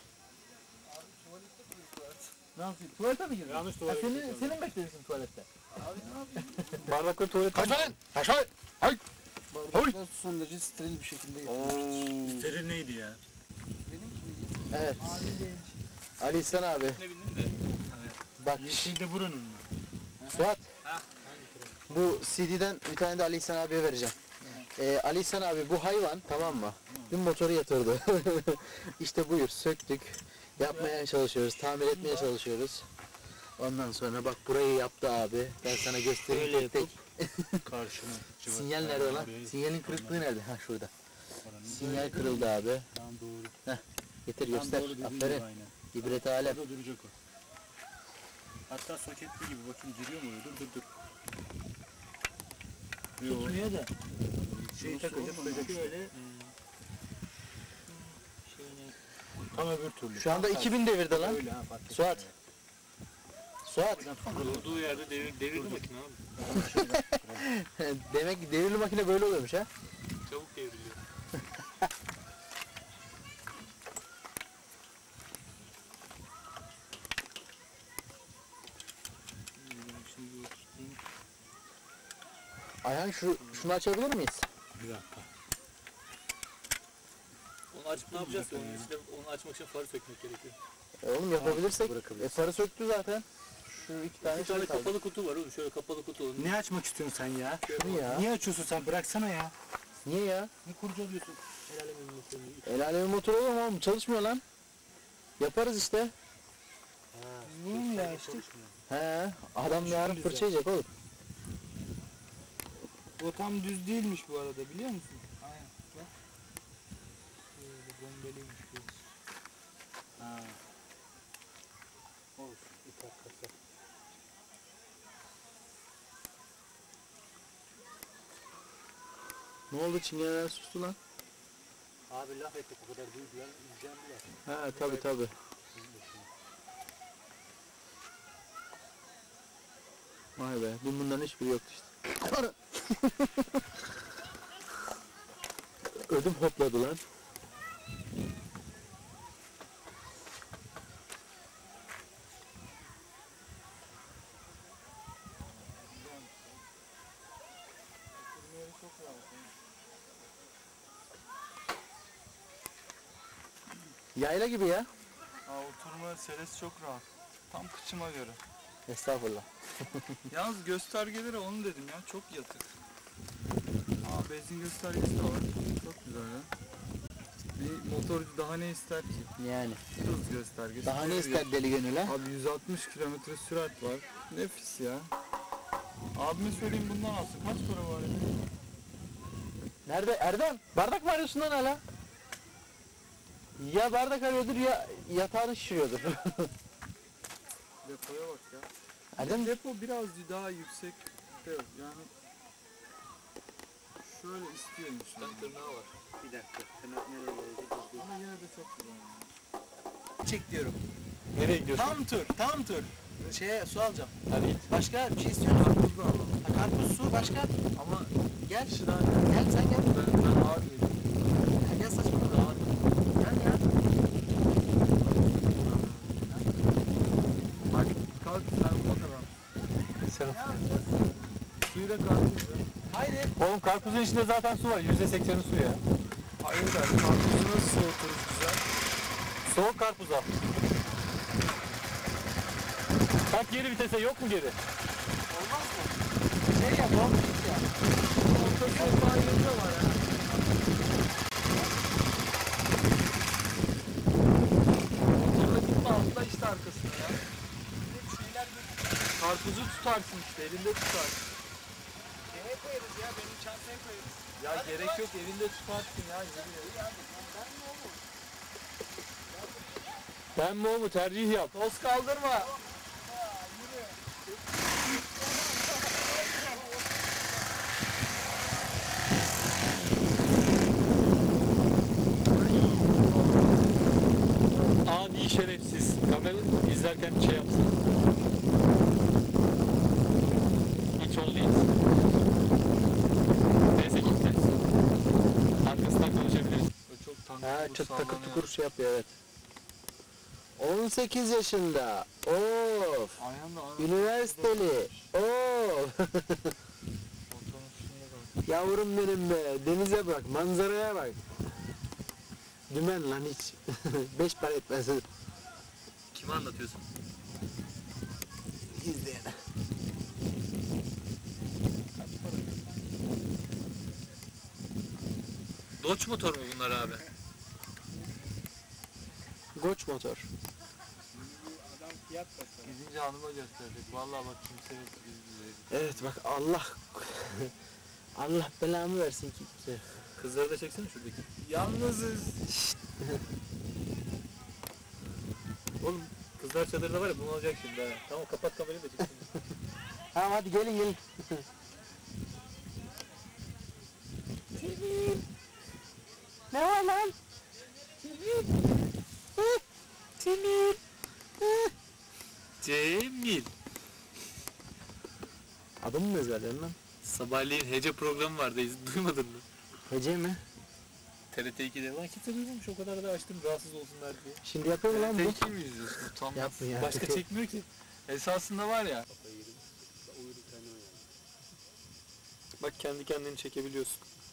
Ne yapıyorsun? Tuvalete mi girdin? Yanlış Ha, tuvalete senin, girdin. senin bekliyorsun tuvalette. Bardakları tuvalet. Kaç lan? Aşağı. Hay. Bardaklar son derece steril bir şekilde yapılmıştır. Steril neydi ya? Evet. Ali İhsan abi. Ne bildim de. Bak Yeşilde buranın mı? Suat. Bu C D'den bir tane de Ali İhsan abiye vereceğim. Ee, Ali İhsan abi bu hayvan tamam mı? Dün motoru yatırdı. İşte buyur söktük. Yapmaya çalışıyoruz, tamir etmeye çalışıyoruz. Ondan sonra bak burayı yaptı abi. Ben sana göstereyim tek tek. Karşıma. Sinyal nerede lan? Sinyalin kırıklığı nerede? Ha şurada. Sinyal kırıldı abi. Tam doğru. Getir Tam göster. doğru dediğin gibi Aferin. aynen. İbret alem. Orada duracak o. Hatta soketli gibi bakayım giriyor mu? Dur dur dur. Tutmuyor da. Şeyi takacak takacak öyle. Tam öbür türlü. Şu anda iki bin devirde lan. Öyle ha fark et. Suat. Suat. Durduğu yerde devir, devirli makine abi. Demek ki devirli makine böyle oluyormuş ha. Çabuk devriliyor. Ayhan şu şunu açabilir miyiz? Bir dakika. Onu açıp ne yapacağız? Onun içinde, onu açmak için farı sökmek gerekiyor. E oğlum yapabilirsek. E farı söktü zaten. Şu iki tane Bir tane şey kaldı. kapalı kutu var oğlum. Şöyle kapalı kutu. Onun Ne açmak istiyorsun sen ya? Şunu ya. Niye açıyorsun sen? Bıraksana ya. Niye ya? Ne kurcalıyorsun? El alemin motorunu. El alemin motoru olur mu oğlum? Çalışmıyor lan. Yaparız işte. Niye mi ya işte? He. Adam yarın güzel. fırça yiyecek oğlum. O tam düz değilmiş bu arada biliyor musun? Aynen. Bak. Böyle bombalıymış bu. Ha. Olsun. İpek kasa. Ne oldu çingeneler sustu lan? Abi laf ettik o kadar duydular. İzlendiler. He tabi tabi. Vay be. Dün bunların hiçbiri yoktu işte. Ödüm hopladı lan. Yayla gibi ya. Aa, oturma seresi çok rahat. Tam kıçıma göre. Estağfurullah. Yalnız göstergeleri onu dedim ya, çok yatık. Aa, benzin göstergesi de var. Çok güzel ya. Bir motorcu daha ne ister ki? Yani. Hız göstergesi. Daha ne hız ister deli gönül ha? Abi yüz altmış kilometre sürat var. Nefis ya. Abime söyleyeyim bundan alsın. Kaç para var ya? Nerede? Erdem, bardak mı arıyorsun lan hala? Ya bardak arıyordur ya yatağını şişiriyordur. Depoya bak ya. Erdem Depo biraz daha yüksekte yani şöyle istiyormuş. Yani. Tırnağı var. Bir dakika. Tırnak nereye gelecek? Ama yine de çok güzel. çek diyorum. Nereye gidiyorsun? Tam tur, tam tur. Şeye su alacağım. Hadi git. Başka bir şey istiyor musun? Karpuz da alalım. Ha, karpuz, su, başka? Ama Gel. kişi daha Gel sen gel. ben, ben ağır değilim. Ya, gel saçmalama. Gel ya. Bak karpuz sen o kadar. Sen... Suyu da karpuz ya. Haydi. Oğlum karpuzun içinde zaten su var. yüzde sekseni su ya. Hayır da karpuzu nasıl soğuturuz güzel? Soğuk karpuz al. Tak geri vitese, yok mu geri? Olmaz mı? Şey yap oğlum. Git ya. Ortası daha yerinde var ya. Motorla gitme altta işte arkasına ya. Karpuzu tutarsın işte elinde tutarsın. Şeye koyarız ya, benim çantaya koyarız. Ya gerek yok elinde tutarsın ya. Yürü. Ben mi o mu? Tercih yap. Toz kaldırma. Adi şerefsiz. Kamera izlerken şey yapsın. Hiç oldu hiç. Neyse gitti. Arkasından konuşabiliriz. O çok tank. Ha, çıt takır tukur şey yapıyor evet. on sekiz yaşında. Of. Ayağında ayağında. Üniversiteli. Of. Motorun üstünde bak. Yavrum benim be. Denize bak, manzaraya bak. Dümen lan hiç. Beş para etmez. Kime anlatıyorsun? İzleyene. Doç motor mu bunlar abi? Goç motor. Gidince hanıma gösterecek. Vallahi bak kimse yok. Biz bizeyiz. Evet bak Allah Allah belamı versin kimse. Kızları da çeksene şuradaki. Yalnızız. Oğlum kızlar çadırda var ya, bunu alacak şimdi ha. Tamam, kapat kamerayı da çeksin. Tamam hadi gelin gelin. Ne var lan? Timur. Cemil. Adımı mı ezberledin lan? Sabahleyin hece programı vardı, iz- duymadın mı? Hece mi? T R T iki'de. Lan kimse duymamış, o kadar da açtım rahatsız olsunlar diye. Şimdi yapıyor mu lan bu? Teki mi izliyorsun? Utanmaz. Yapma ya. Başka çekmiyor ki. Esasında var ya. Bak kendi kendini çekebiliyorsun.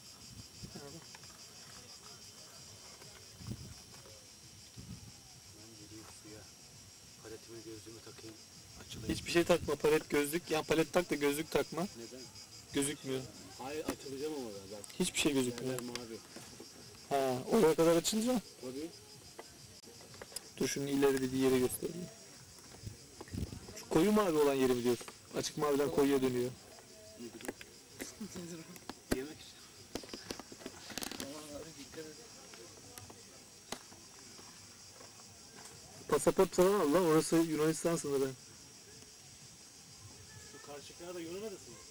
Paletime gözlüğümü takayım. Açılayım. Hiçbir şey takma, palet gözlük. Ya palet tak da gözlük takma. Neden? Gözükmüyor. Hayır açılacağım ama ben. Bak. Hiçbir şey gözükmüyor. Yerler mavi. Ha, oraya kadar açınca. Tabii. Dur şunu ileri dediği yere göstereyim. Şu koyu mavi olan yeri mi diyorsun? Açık maviden koyuya dönüyor. Yemek için. Pasaport falan al lan, orası Yunanistan sınırı. Şu karşıklara da Yunan adası mı?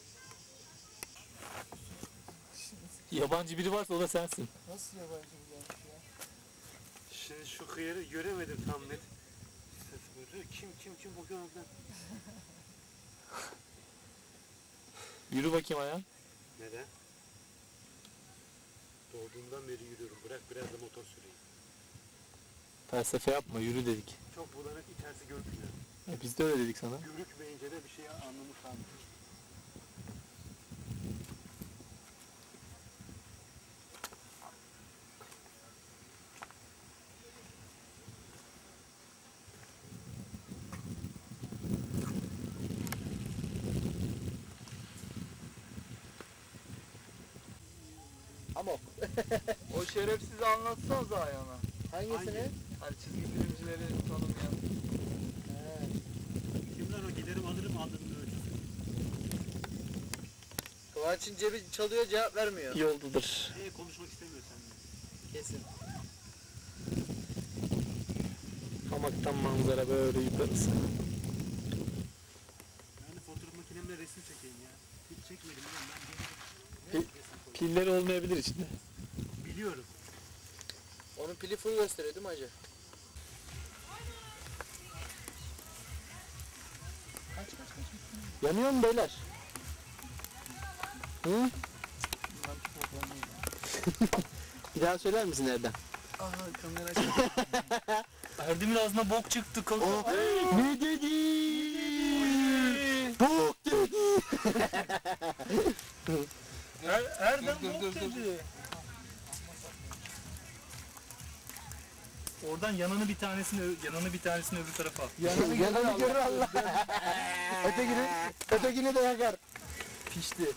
Yabancı biri varsa o da sensin. Nasıl yabancı bir gelmiş ya? Şimdi şu kıyarı göremedim tam net. Ses böyle. Kim kim kim bakıyorum ben. Yürü bakayım ayağım. Neden? Doğduğumdan beri yürüyorum. Bırak biraz da motor süreyim. Felsefe yapma, yürü dedik. Çok bulanık içerisi görünmüyor. E biz de öyle dedik sana. Görükmeyince de bir şey anlamı kalmıyor. Amok. O şerefsizi anlatsanıza ayağına. Hangisini? Hani çizgi filmcileri tanımayan. Kimler o giderim alırım aldırım ölçüsü. Boğaç'ın cebi çalıyor, cevap vermiyor. Yoldadır. Ee, konuşmak istemiyor seninle. Kesin. Hamaktan manzara böyle yukarısı. Yani fotoğraf makinemle resim çekeyim ya. Hiç çekmedim oğlum ben. Pi- Pilleri olmayabilir içinde. Biliyorum. Onun pili full gösteriyor değil mi hacı? Yanıyor mu beyler? Hı? Bir daha söyler misin Erdem? Aha kamera Erdem'in ağzına bok çıktı. Kalk. Ne dedi? Bok dedi. Er, Erdem bok dedi. Oradan yanını bir tanesini ö- yanını bir tanesini öbür tarafa al. Yanını, yanını görür Allah. ötekini, ötekini de yakar. Pişti.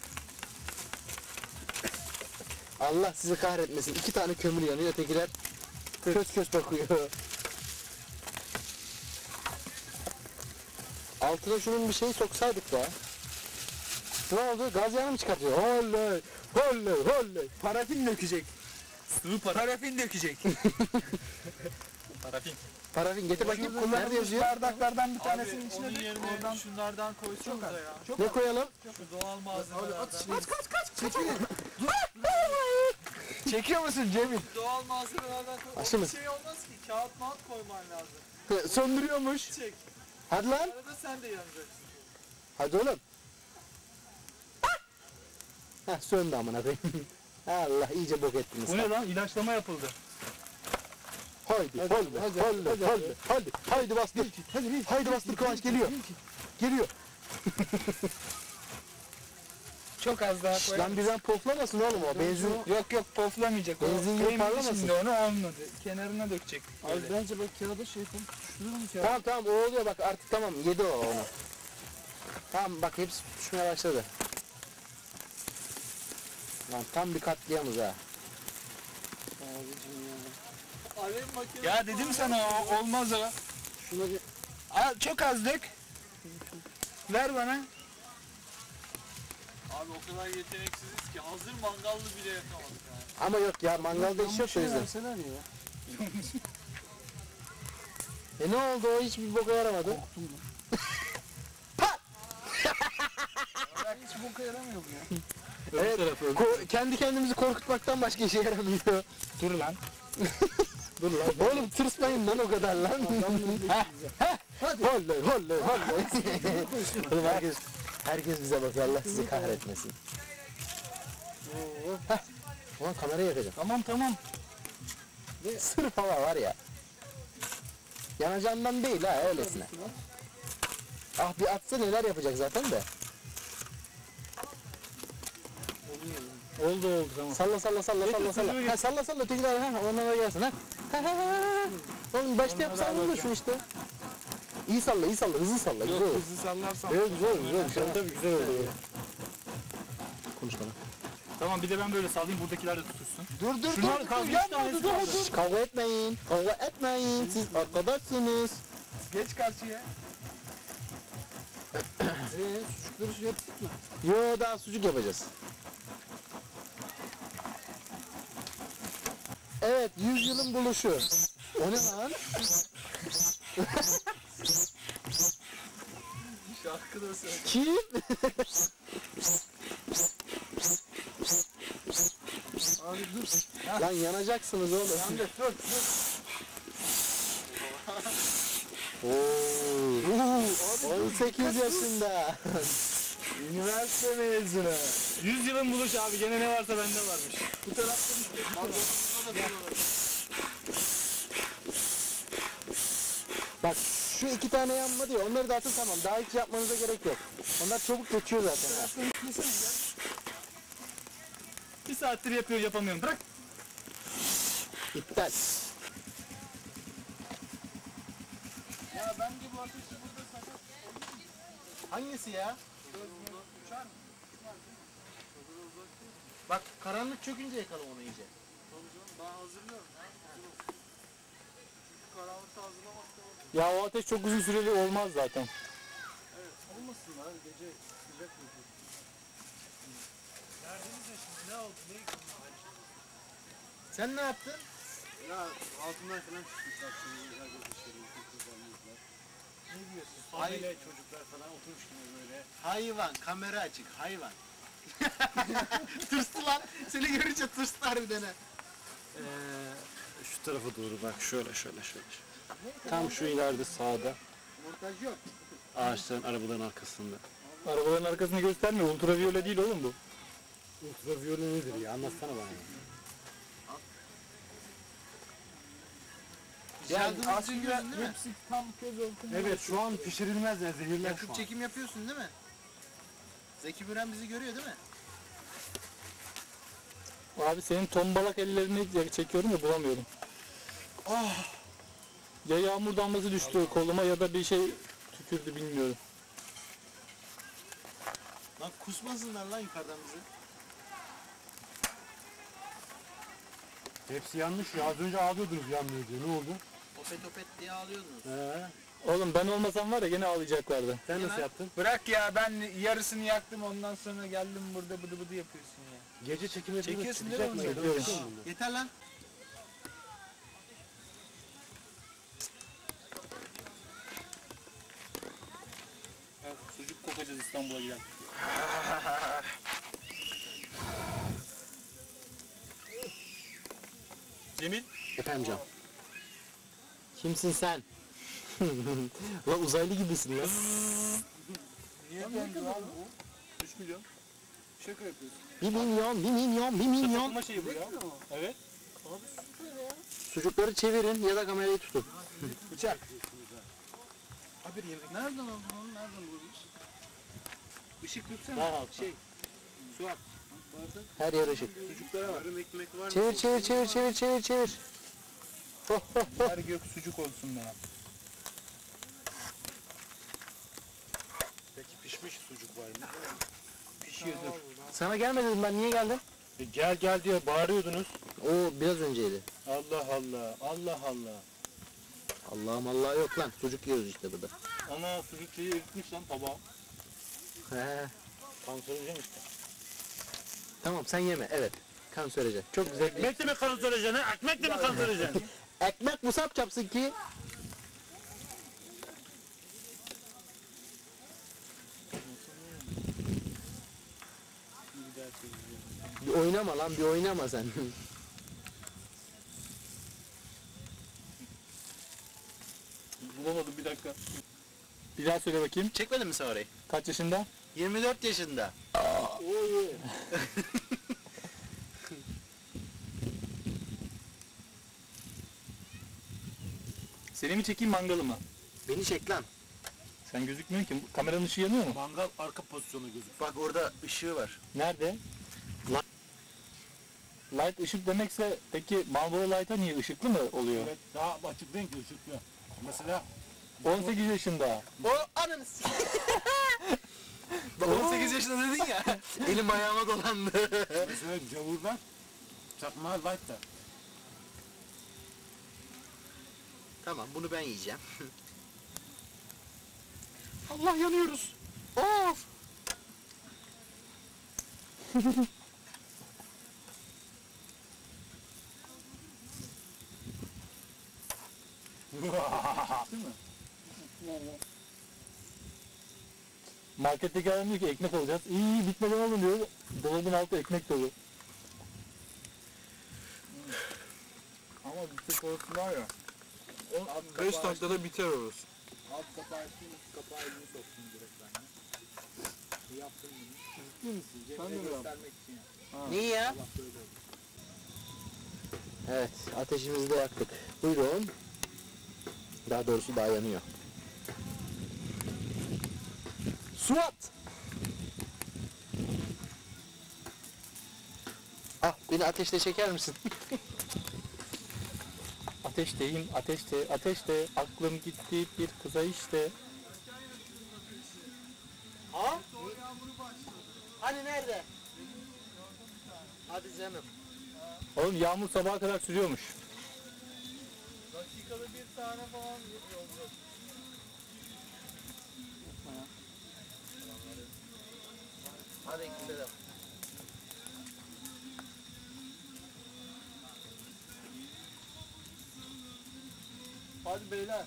Allah sizi kahretmesin. İki tane kömür yanıyor, ötekiler köz köz bakıyor. Altına şunun bir şeyi soksaydık da. Ne oldu? Gaz yağını mı çıkartıyor? Holley, holley, holley. Parafin dökecek. Sıvı para. Parafin dökecek. Parafin. Parafin getir bakayım. Nerede yazıyor? Bardaklardan bir tanesinin içine onun yerine oradan şunlardan koysanıza ya. Ne koyalım? Şu doğal malzemelerden. Çekiyor musun Cemil? Doğal malzemelerden koy. Aşı O bir mısın? şey olmaz ki. Kağıt mağat koyman lazım. Söndürüyormuş. Çek. Hadi lan. Arada sen de yanacaksın. Hadi oğlum. Heh söndü amına koyayım. Allah iyice bok ettiniz. Bu ne lan? İlaçlama yapıldı. Haydi, haydi, haydi, haydi, haydi, haydi, haydi bastır. Hadi, haydi bastır Kıvanç geliyor. Geliyor. Çok az daha koy. Lan birden poflamasın oğlum o. Benzin Yok yok poflamayacak. Benzin gibi parlamasın. Şimdi onu olmadı. Kenarına dökecek. Abi bence bak kağıda şey yapalım. Tamam tamam o oluyor bak artık tamam yedi o onu. Tamam bak hepsi tutuşmaya başladı. Lan tam bir katliamız ha. Alev makinesi. Ya dedim sana o olmaz o. Şuna bir... Al, çok az dök. Ver bana. Abi o kadar yeteneksiziz ki hazır mangallı bile yakamadık yani. Ama yok ya mangalda iş yok o yüzden. E ne oldu o hiçbir boka yaramadı. Hiç boka yaramıyor bu ya. Evet, ko- kendi kendimizi korkutmaktan başka işe yaramıyor. Dur lan. Dur lan. Oğlum tırsmayın lan o kadar lan. Heh, heh. Holley holley holley. Oğlum herkes, herkes bize bakıyor Allah sizi kahretmesin. Heh. Ulan kamerayı yakacağım. Tamam tamam. Sırf hava var ya. Yanacağından değil ha öylesine. Ah bir atsa neler yapacak zaten de. Oldu oldu tamam. Salla salla salla salla salla. Ha salla salla ötekiler ha onlara gelsin ha. Ha ha ha. Oğlum başta yapsan da şu işte. İyi salla iyi salla hızlı salla güzel olur. Hızlı sallarsam. Evet güzel olur güzel olur. Tabii tabii güzel olur. Konuş bana. Tamam bir de ben böyle sallayayım buradakiler de tutuşsun. Dur dur Şunlar kaldı üç tanesi kaldı. Şş, kavga etmeyin. Kavga etmeyin. Siz arkadaşsınız. Geç karşıya. Eee sucukları şey yaptık mı? Yo daha sucuk yapacağız. Evet yüzyılın buluşu. O ne lan? Şarkı da söyle. Kim? Abi dur. Lan yanacaksınız oğlum. Yandı dur dur. Oo, on sekiz yaşında. Üniversite mezunu. yüz yılın buluş abi gene ne varsa bende varmış. Bu tarafta bir şey. Bak şu iki tane yanmadı ya onları da atın tamam. Daha hiç yapmanıza gerek yok. Onlar çabuk geçiyor zaten. ha. Bir saattir yapıyor yapamıyorum. Bırak. İptal. Ya bence bu ateşi burada sakat. Hangisi ya? Bak karanlık çökünce yakalım onu iyice. Ben hazırlıyorum ya. Hazır olsun. Çünkü karanlıkta hazırlamakta olur. Ya o ateş çok uzun süreli olmaz zaten. Olmasın lan gece sıcak mı? Sen ne yaptın? Ya altından falan çıkmışlar. Herkes dışarı. Ne diyorsun? Aile çocuklar falan oturmuş gibi böyle. Hayvan, kamera açık, hayvan. Tırstı lan. Seni görünce tırstı harbiden ha. Ee, şu tarafa doğru bak şöyle şöyle şöyle. Tam şu ileride sağda. Montaj yok. Ağaçların, arabaların arkasında. Arabaların arkasını göstermiyor. Ultraviyole değil oğlum bu. Ultraviyole nedir ya? Anlatsana bana ya. Yani aslında Hepsi tam köz olsun. Evet şu an pişirilmez ya zehirler şu yakıp an. çekim yapıyorsun değil mi? Zeki Müren bizi görüyor değil mi? Abi senin tombalak ellerini çekiyorum ya bulamıyorum. Oh! Ya yağmur damlası düştü koluma ya da bir şey tükürdü bilmiyorum. Lan kusmasınlar lan yukarıdan bizi. Hepsi yanlış ya. Az önce ağlıyordunuz yanmıyor diye. Ne oldu? Opet opet diye ağlıyordunuz. He. Oğlum ben olmasam var ya gene ağlayacaklardı. Sen Niye nasıl lan? yaptın? Bırak ya ben yarısını yaktım ondan sonra geldim burada bıdı bıdı yapıyorsun ya. Gece çekim yapıyoruz. Çekiyorsun değil mi çıkacak onu? mı? Çekiyorum. Çekiyorum bunu. Yeter lan. Evet, sucuk kokacağız İstanbul'a giden. Cemil. Efendim can. Kimsin sen? Lan uzaylı gibisin lan. Niye döndü lan bu? üç milyon. Şaka yapıyorsun. Bir milyon, bir milyon, bir milyon. Satılma şeyi bu ya. Evet. Sucukları çevirin ya da kamerayı tutun. Bıçak. Abi yemek nereden aldın onu? Nereden buldun? Işık tutsana. Daha al. Şey. Suat. Her yer ışık. Sucuklara var. Ekmek var mı? Çevir çevir çevir çevir çevir çevir. Ho, ho, ho. Her gök sucuk olsun ya. Peki pişmiş sucuk var mı? Pişiyordur. Sana gelmedim ben niye geldim? E, gel gel diye bağırıyordunuz. Oo biraz önceydi. Allah Allah. Allah Allah. Allah'ım Allah yok lan. Sucuk yiyoruz işte burada. Ana sucuk şeyi eritmiş lan tabağa. He. Kanserojen işte. Tamam sen yeme evet. Kanserojen. Çok güzel. Ekmek de mi kanserojen ha? Ekmek de mi kanserojen? Ekmek musab çapsın ki. Bir oynama lan bir oynama sen. Bulamadım bir dakika. Bir daha söyle bakayım. Çekmedin mi sen orayı? Kaç yaşında? yirmi dört yaşında. Seni mi çekeyim mangalı mı? Beni çek lan. Sen gözükmüyorsun ki. Kameranın ışığı yanıyor mu? Mangal arka pozisyonu gözük. Bak orada ışığı var. Nerede? Light. Light ışık demekse peki Marlboro Light'a niye ışıklı mı oluyor? Evet daha açık renk ışıklı. Mesela on sekiz yaşında. O ananı s- Bak on sekiz yaşında dedin ya. Elim ayağıma dolandı. mesela gavurdan çakma light da. Tamam bunu ben yiyeceğim. Allah yanıyoruz. Of. Marketteki adam diyor ki ekmek alacağız. İyi bitmeden alın diyor. Dolabın altı ekmek dolu. Ama bir tek orası var ya. beş dakikada biter orası. Alt kapağı açtım, üst kapağı elini soktum direkt ben de. Yaptım bunu. Ciddi misin? Cemil'e göstermek için ya. Neyi ya? Allah böyle oldu. Evet ateşimizi de yaktık. Buyurun. Daha doğrusu daha yanıyor. Suat! Ah beni ateşte çeker misin? Ateşteyim, ateşte, ateşte. Aklım gitti bir kıza işte. Ha? Hani nerede? Hadi canım. Oğlum yağmur sabaha kadar sürüyormuş. Dakikada bir tane falan yolda. Hadi gidelim. Hadi beyler.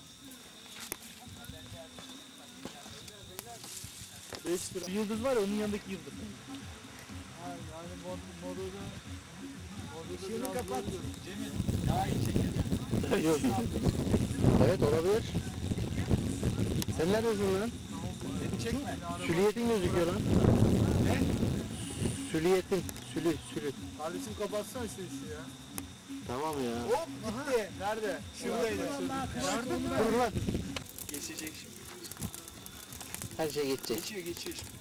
beş lira. Bir yıldız var ya onun yanındaki yıldız. Ha, yani mod, modu da modu da Işığını biraz kapat. zor. Cemil daha iyi çekelim. Yok. Evet olabilir. Sen neredesin lan? Beni çekme. Sülüyetin gözüküyor lan. Ne? Sülüyetin. Sülü, sülü. Kardeşim kapatsana işte işi ya. Tamam ya. Hop gitti. Nerede? Şuradaydı. Gördün mü? Dur lan. Geçecek şimdi. Her şey geçecek. Geçiyor geçiyor şimdi.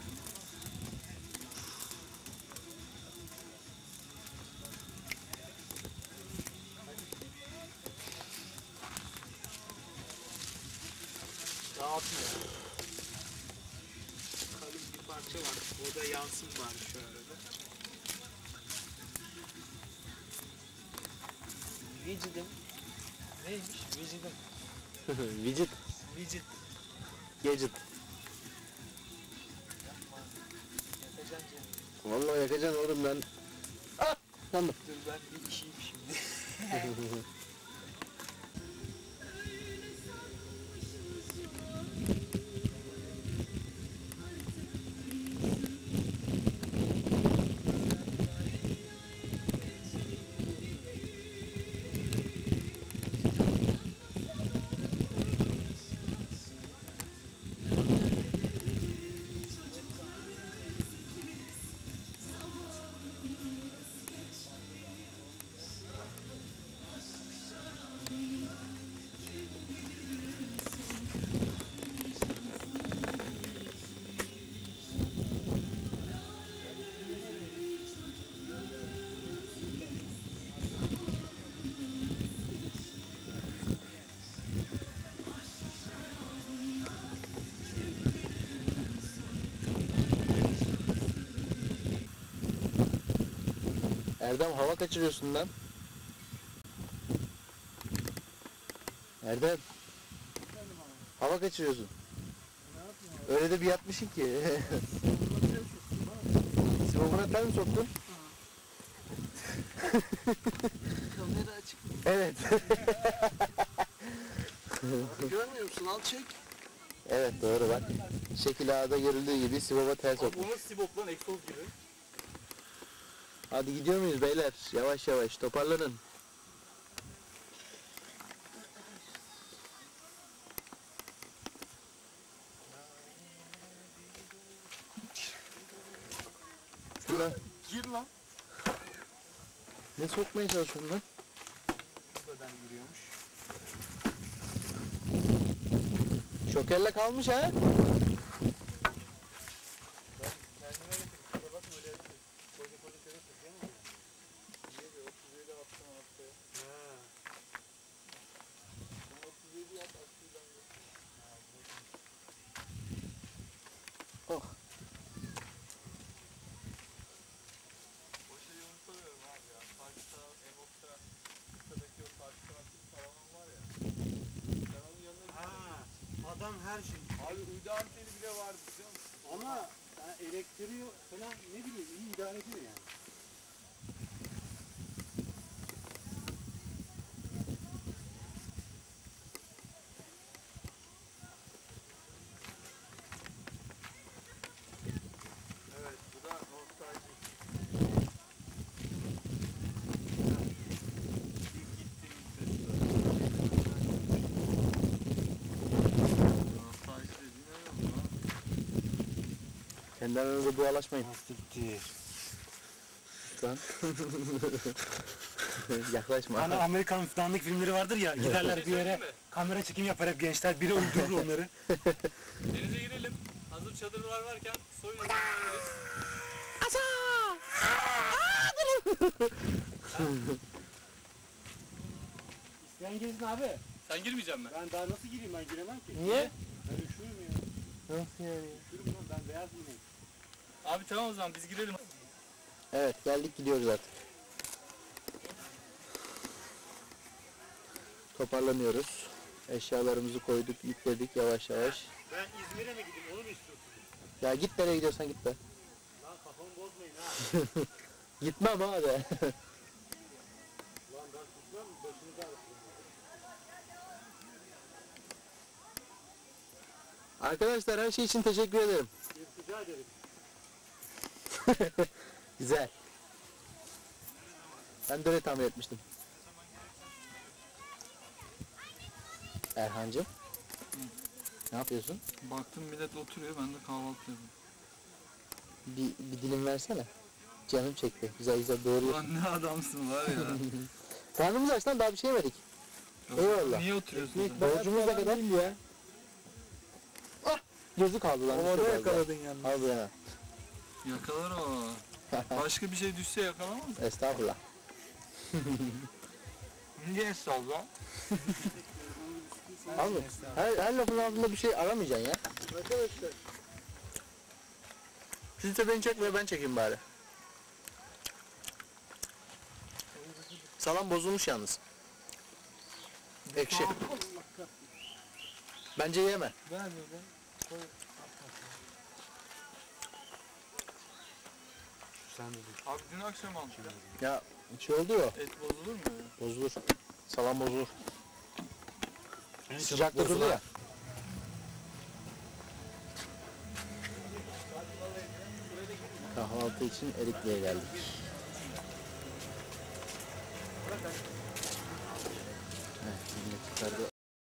Dağıtma ya. Kalın bir parça var. O da yansın bari şu arada. Vücudum. Neymiş? Vücudum. Widget. Vücut. Gadget. Yakacaksın canım. Vallahi yakacaksın oğlum ben. Ah! Yandım. Dur ben bir işeyim şimdi. Erdem hava kaçırıyorsun lan. Erdem. Hava kaçırıyorsun. Öyle de bir yatmışsın ki. Sibopuna sen mi soktun? Kamera açık. Evet. Görmüyor musun? Al çek. Evet doğru bak. Şekil A'da görüldüğü gibi Sibop'a tel sokmuş. Bunu Sibop lan egzoz gibi. Hadi gidiyor muyuz beyler? Yavaş yavaş toparlanın. Şuna Gir lan. ne sokmaya çalışıyorsun lan? Buradan giriyormuş. Şokerle kalmış ha? Oh. Boşa yumurtlamıyorum abi ya. Karşı taraf, Emok'ta, Kıta'daki o karşı taraftaki salaman var ya. Ben onun yanına gittim. Adam her şey. Abi uydu anteni bile vardı biliyor musun? Ama yani elektriği falan ne bileyim iyi idare ediyor yani. Evet bu da nostaljik. İlk gittiğimiz nostalji dediğin öyle mi lan? Kendi aranızda dualaşmayın. Siktir. Lan. Yaklaşma. Hani Amerikan dandik filmleri vardır ya, giderler bir yere kamera çekim yapar hep gençler, biri öldürür onları. Denize girelim. Hazır çadırlar varken soyunalım. İsteyen gezin abi. Sen girmeyeceksin mi? Ben daha nasıl gireyim ben giremem ki. Niye? Ben üşürüm ya. Nasıl yani? Üşürüm lan ben beyaz mıyım? Abi tamam o zaman biz girelim. Evet geldik gidiyoruz artık. Toparlanıyoruz. Eşyalarımızı koyduk, yükledik yavaş yavaş. Ben İzmir'e mi gideyim onu mu istiyorsun? Ya git nereye gidiyorsan git be. Lan kafamı bozmayın ha. Gitmem abi. Lan ben tutmam başınızı ağrıtırım. Arkadaşlar her şey için teşekkür ederim. Rica ederim. Güzel. Ben de öyle tahmin etmiştim. Erhancığım. Ne yapıyorsun? Baktım millet oturuyor, ben de kahvaltı yapıyorum. Bir, bir dilim versene. Canım çekti. Güzel güzel doğruyor. Ulan ne adamsın var ya. Karnımız aç lan, daha bir şey yemedik. Eyvallah. Niye oturuyorsun? sen? Borcumuz da kadar. Ya. Ah! Gözü kaldı lan. Orada düştü yakaladın yalnız. galiba. Al bu yana. Yakalar o. Başka bir şey düşse yakalamaz mı? Estağfurullah. Niye salla? Abi her, her lafın altında bir şey aramayacaksın ya. Arkadaşlar. Siz de beni çekme, ben çekeyim bari. Salam bozulmuş yalnız. Ekşi. Bence yeme. Vermiyor ben. Abi dün akşam aldım. Ya şey oldu ya, Et bozulur mu öyle? bozulur. Salam bozulur. Sıcakta durdu ya. Kahvaltı için Erikli'ye geldik. Evet, millet yukarıda.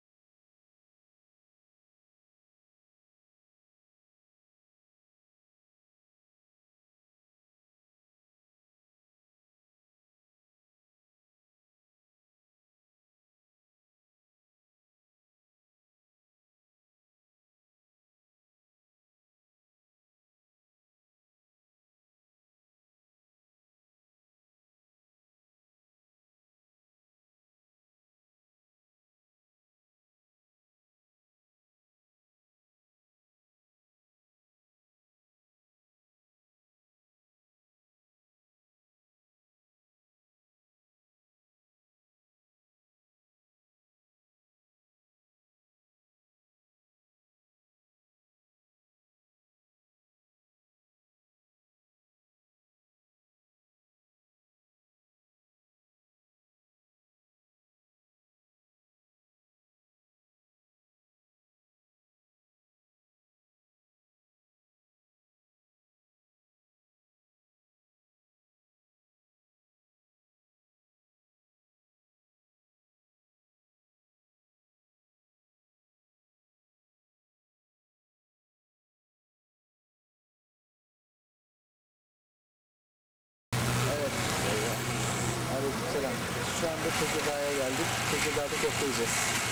Aleykümselam. Şu anda Tekirdağ'a geldik. Tekirdağ'da köfte yiyeceğiz.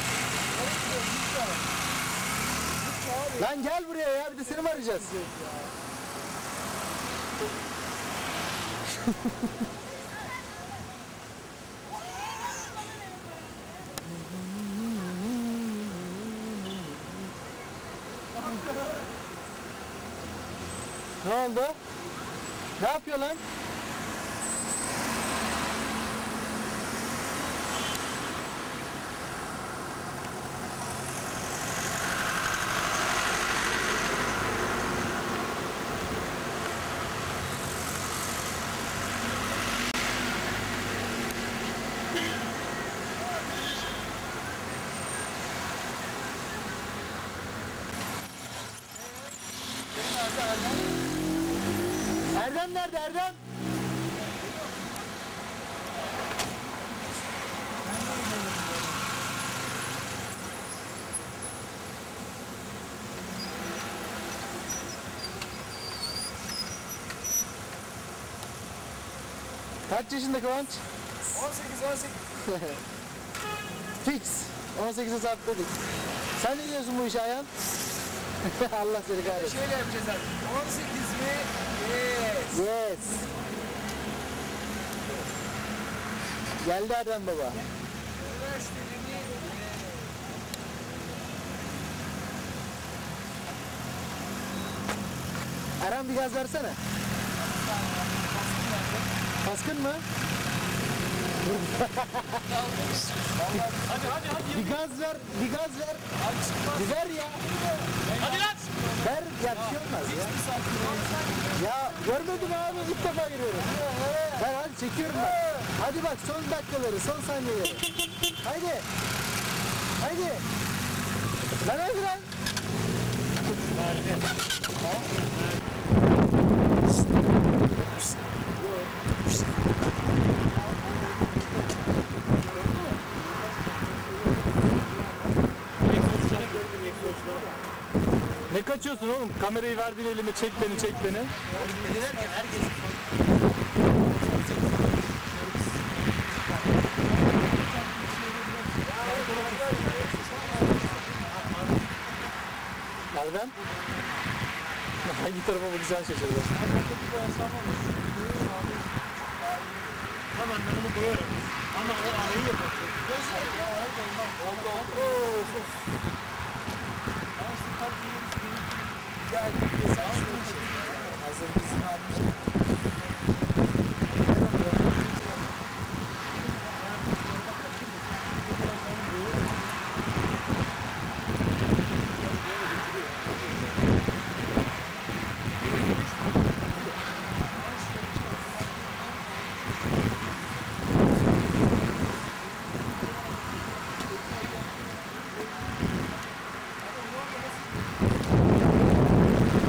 Lan gel buraya ya, bir de seni mi arayacağız? Ne oldu? Ne yapıyor lan? Erdem nerede Erdem? Kaç yaşında Kıvanç? on sekiz on sekiz. Fix. on sekize sabitledik. Sen ne diyorsun bu işe Ayhan? Allah seni kahretsin. Şöyle yapacağız abi. on sekiz mi? Yes. Yes. Geldi Erdem baba. Üniversitelerini Eren bir gaz versene. Baskın mı? Hadi hadi hadi. Bir gaz ver, bir gaz ver. Bir ver ya. Hadi lan. Ver, ya bir şey olmaz ya. Ya görmedim abi, ilk defa görüyorum. Ver hadi, çekiyorum ben. Hadi bak, son dakikaları, son saniyeleri. Haydi. Haydi. Lan hadi lan. Ne kaçıyorsun oğlum? Kamerayı verdin elime, çek beni, çek beni. Nereden? Hangi tarafa bakacağını şaşırdım. Tamam ben onu koyarım. Ama o arayı yapacak.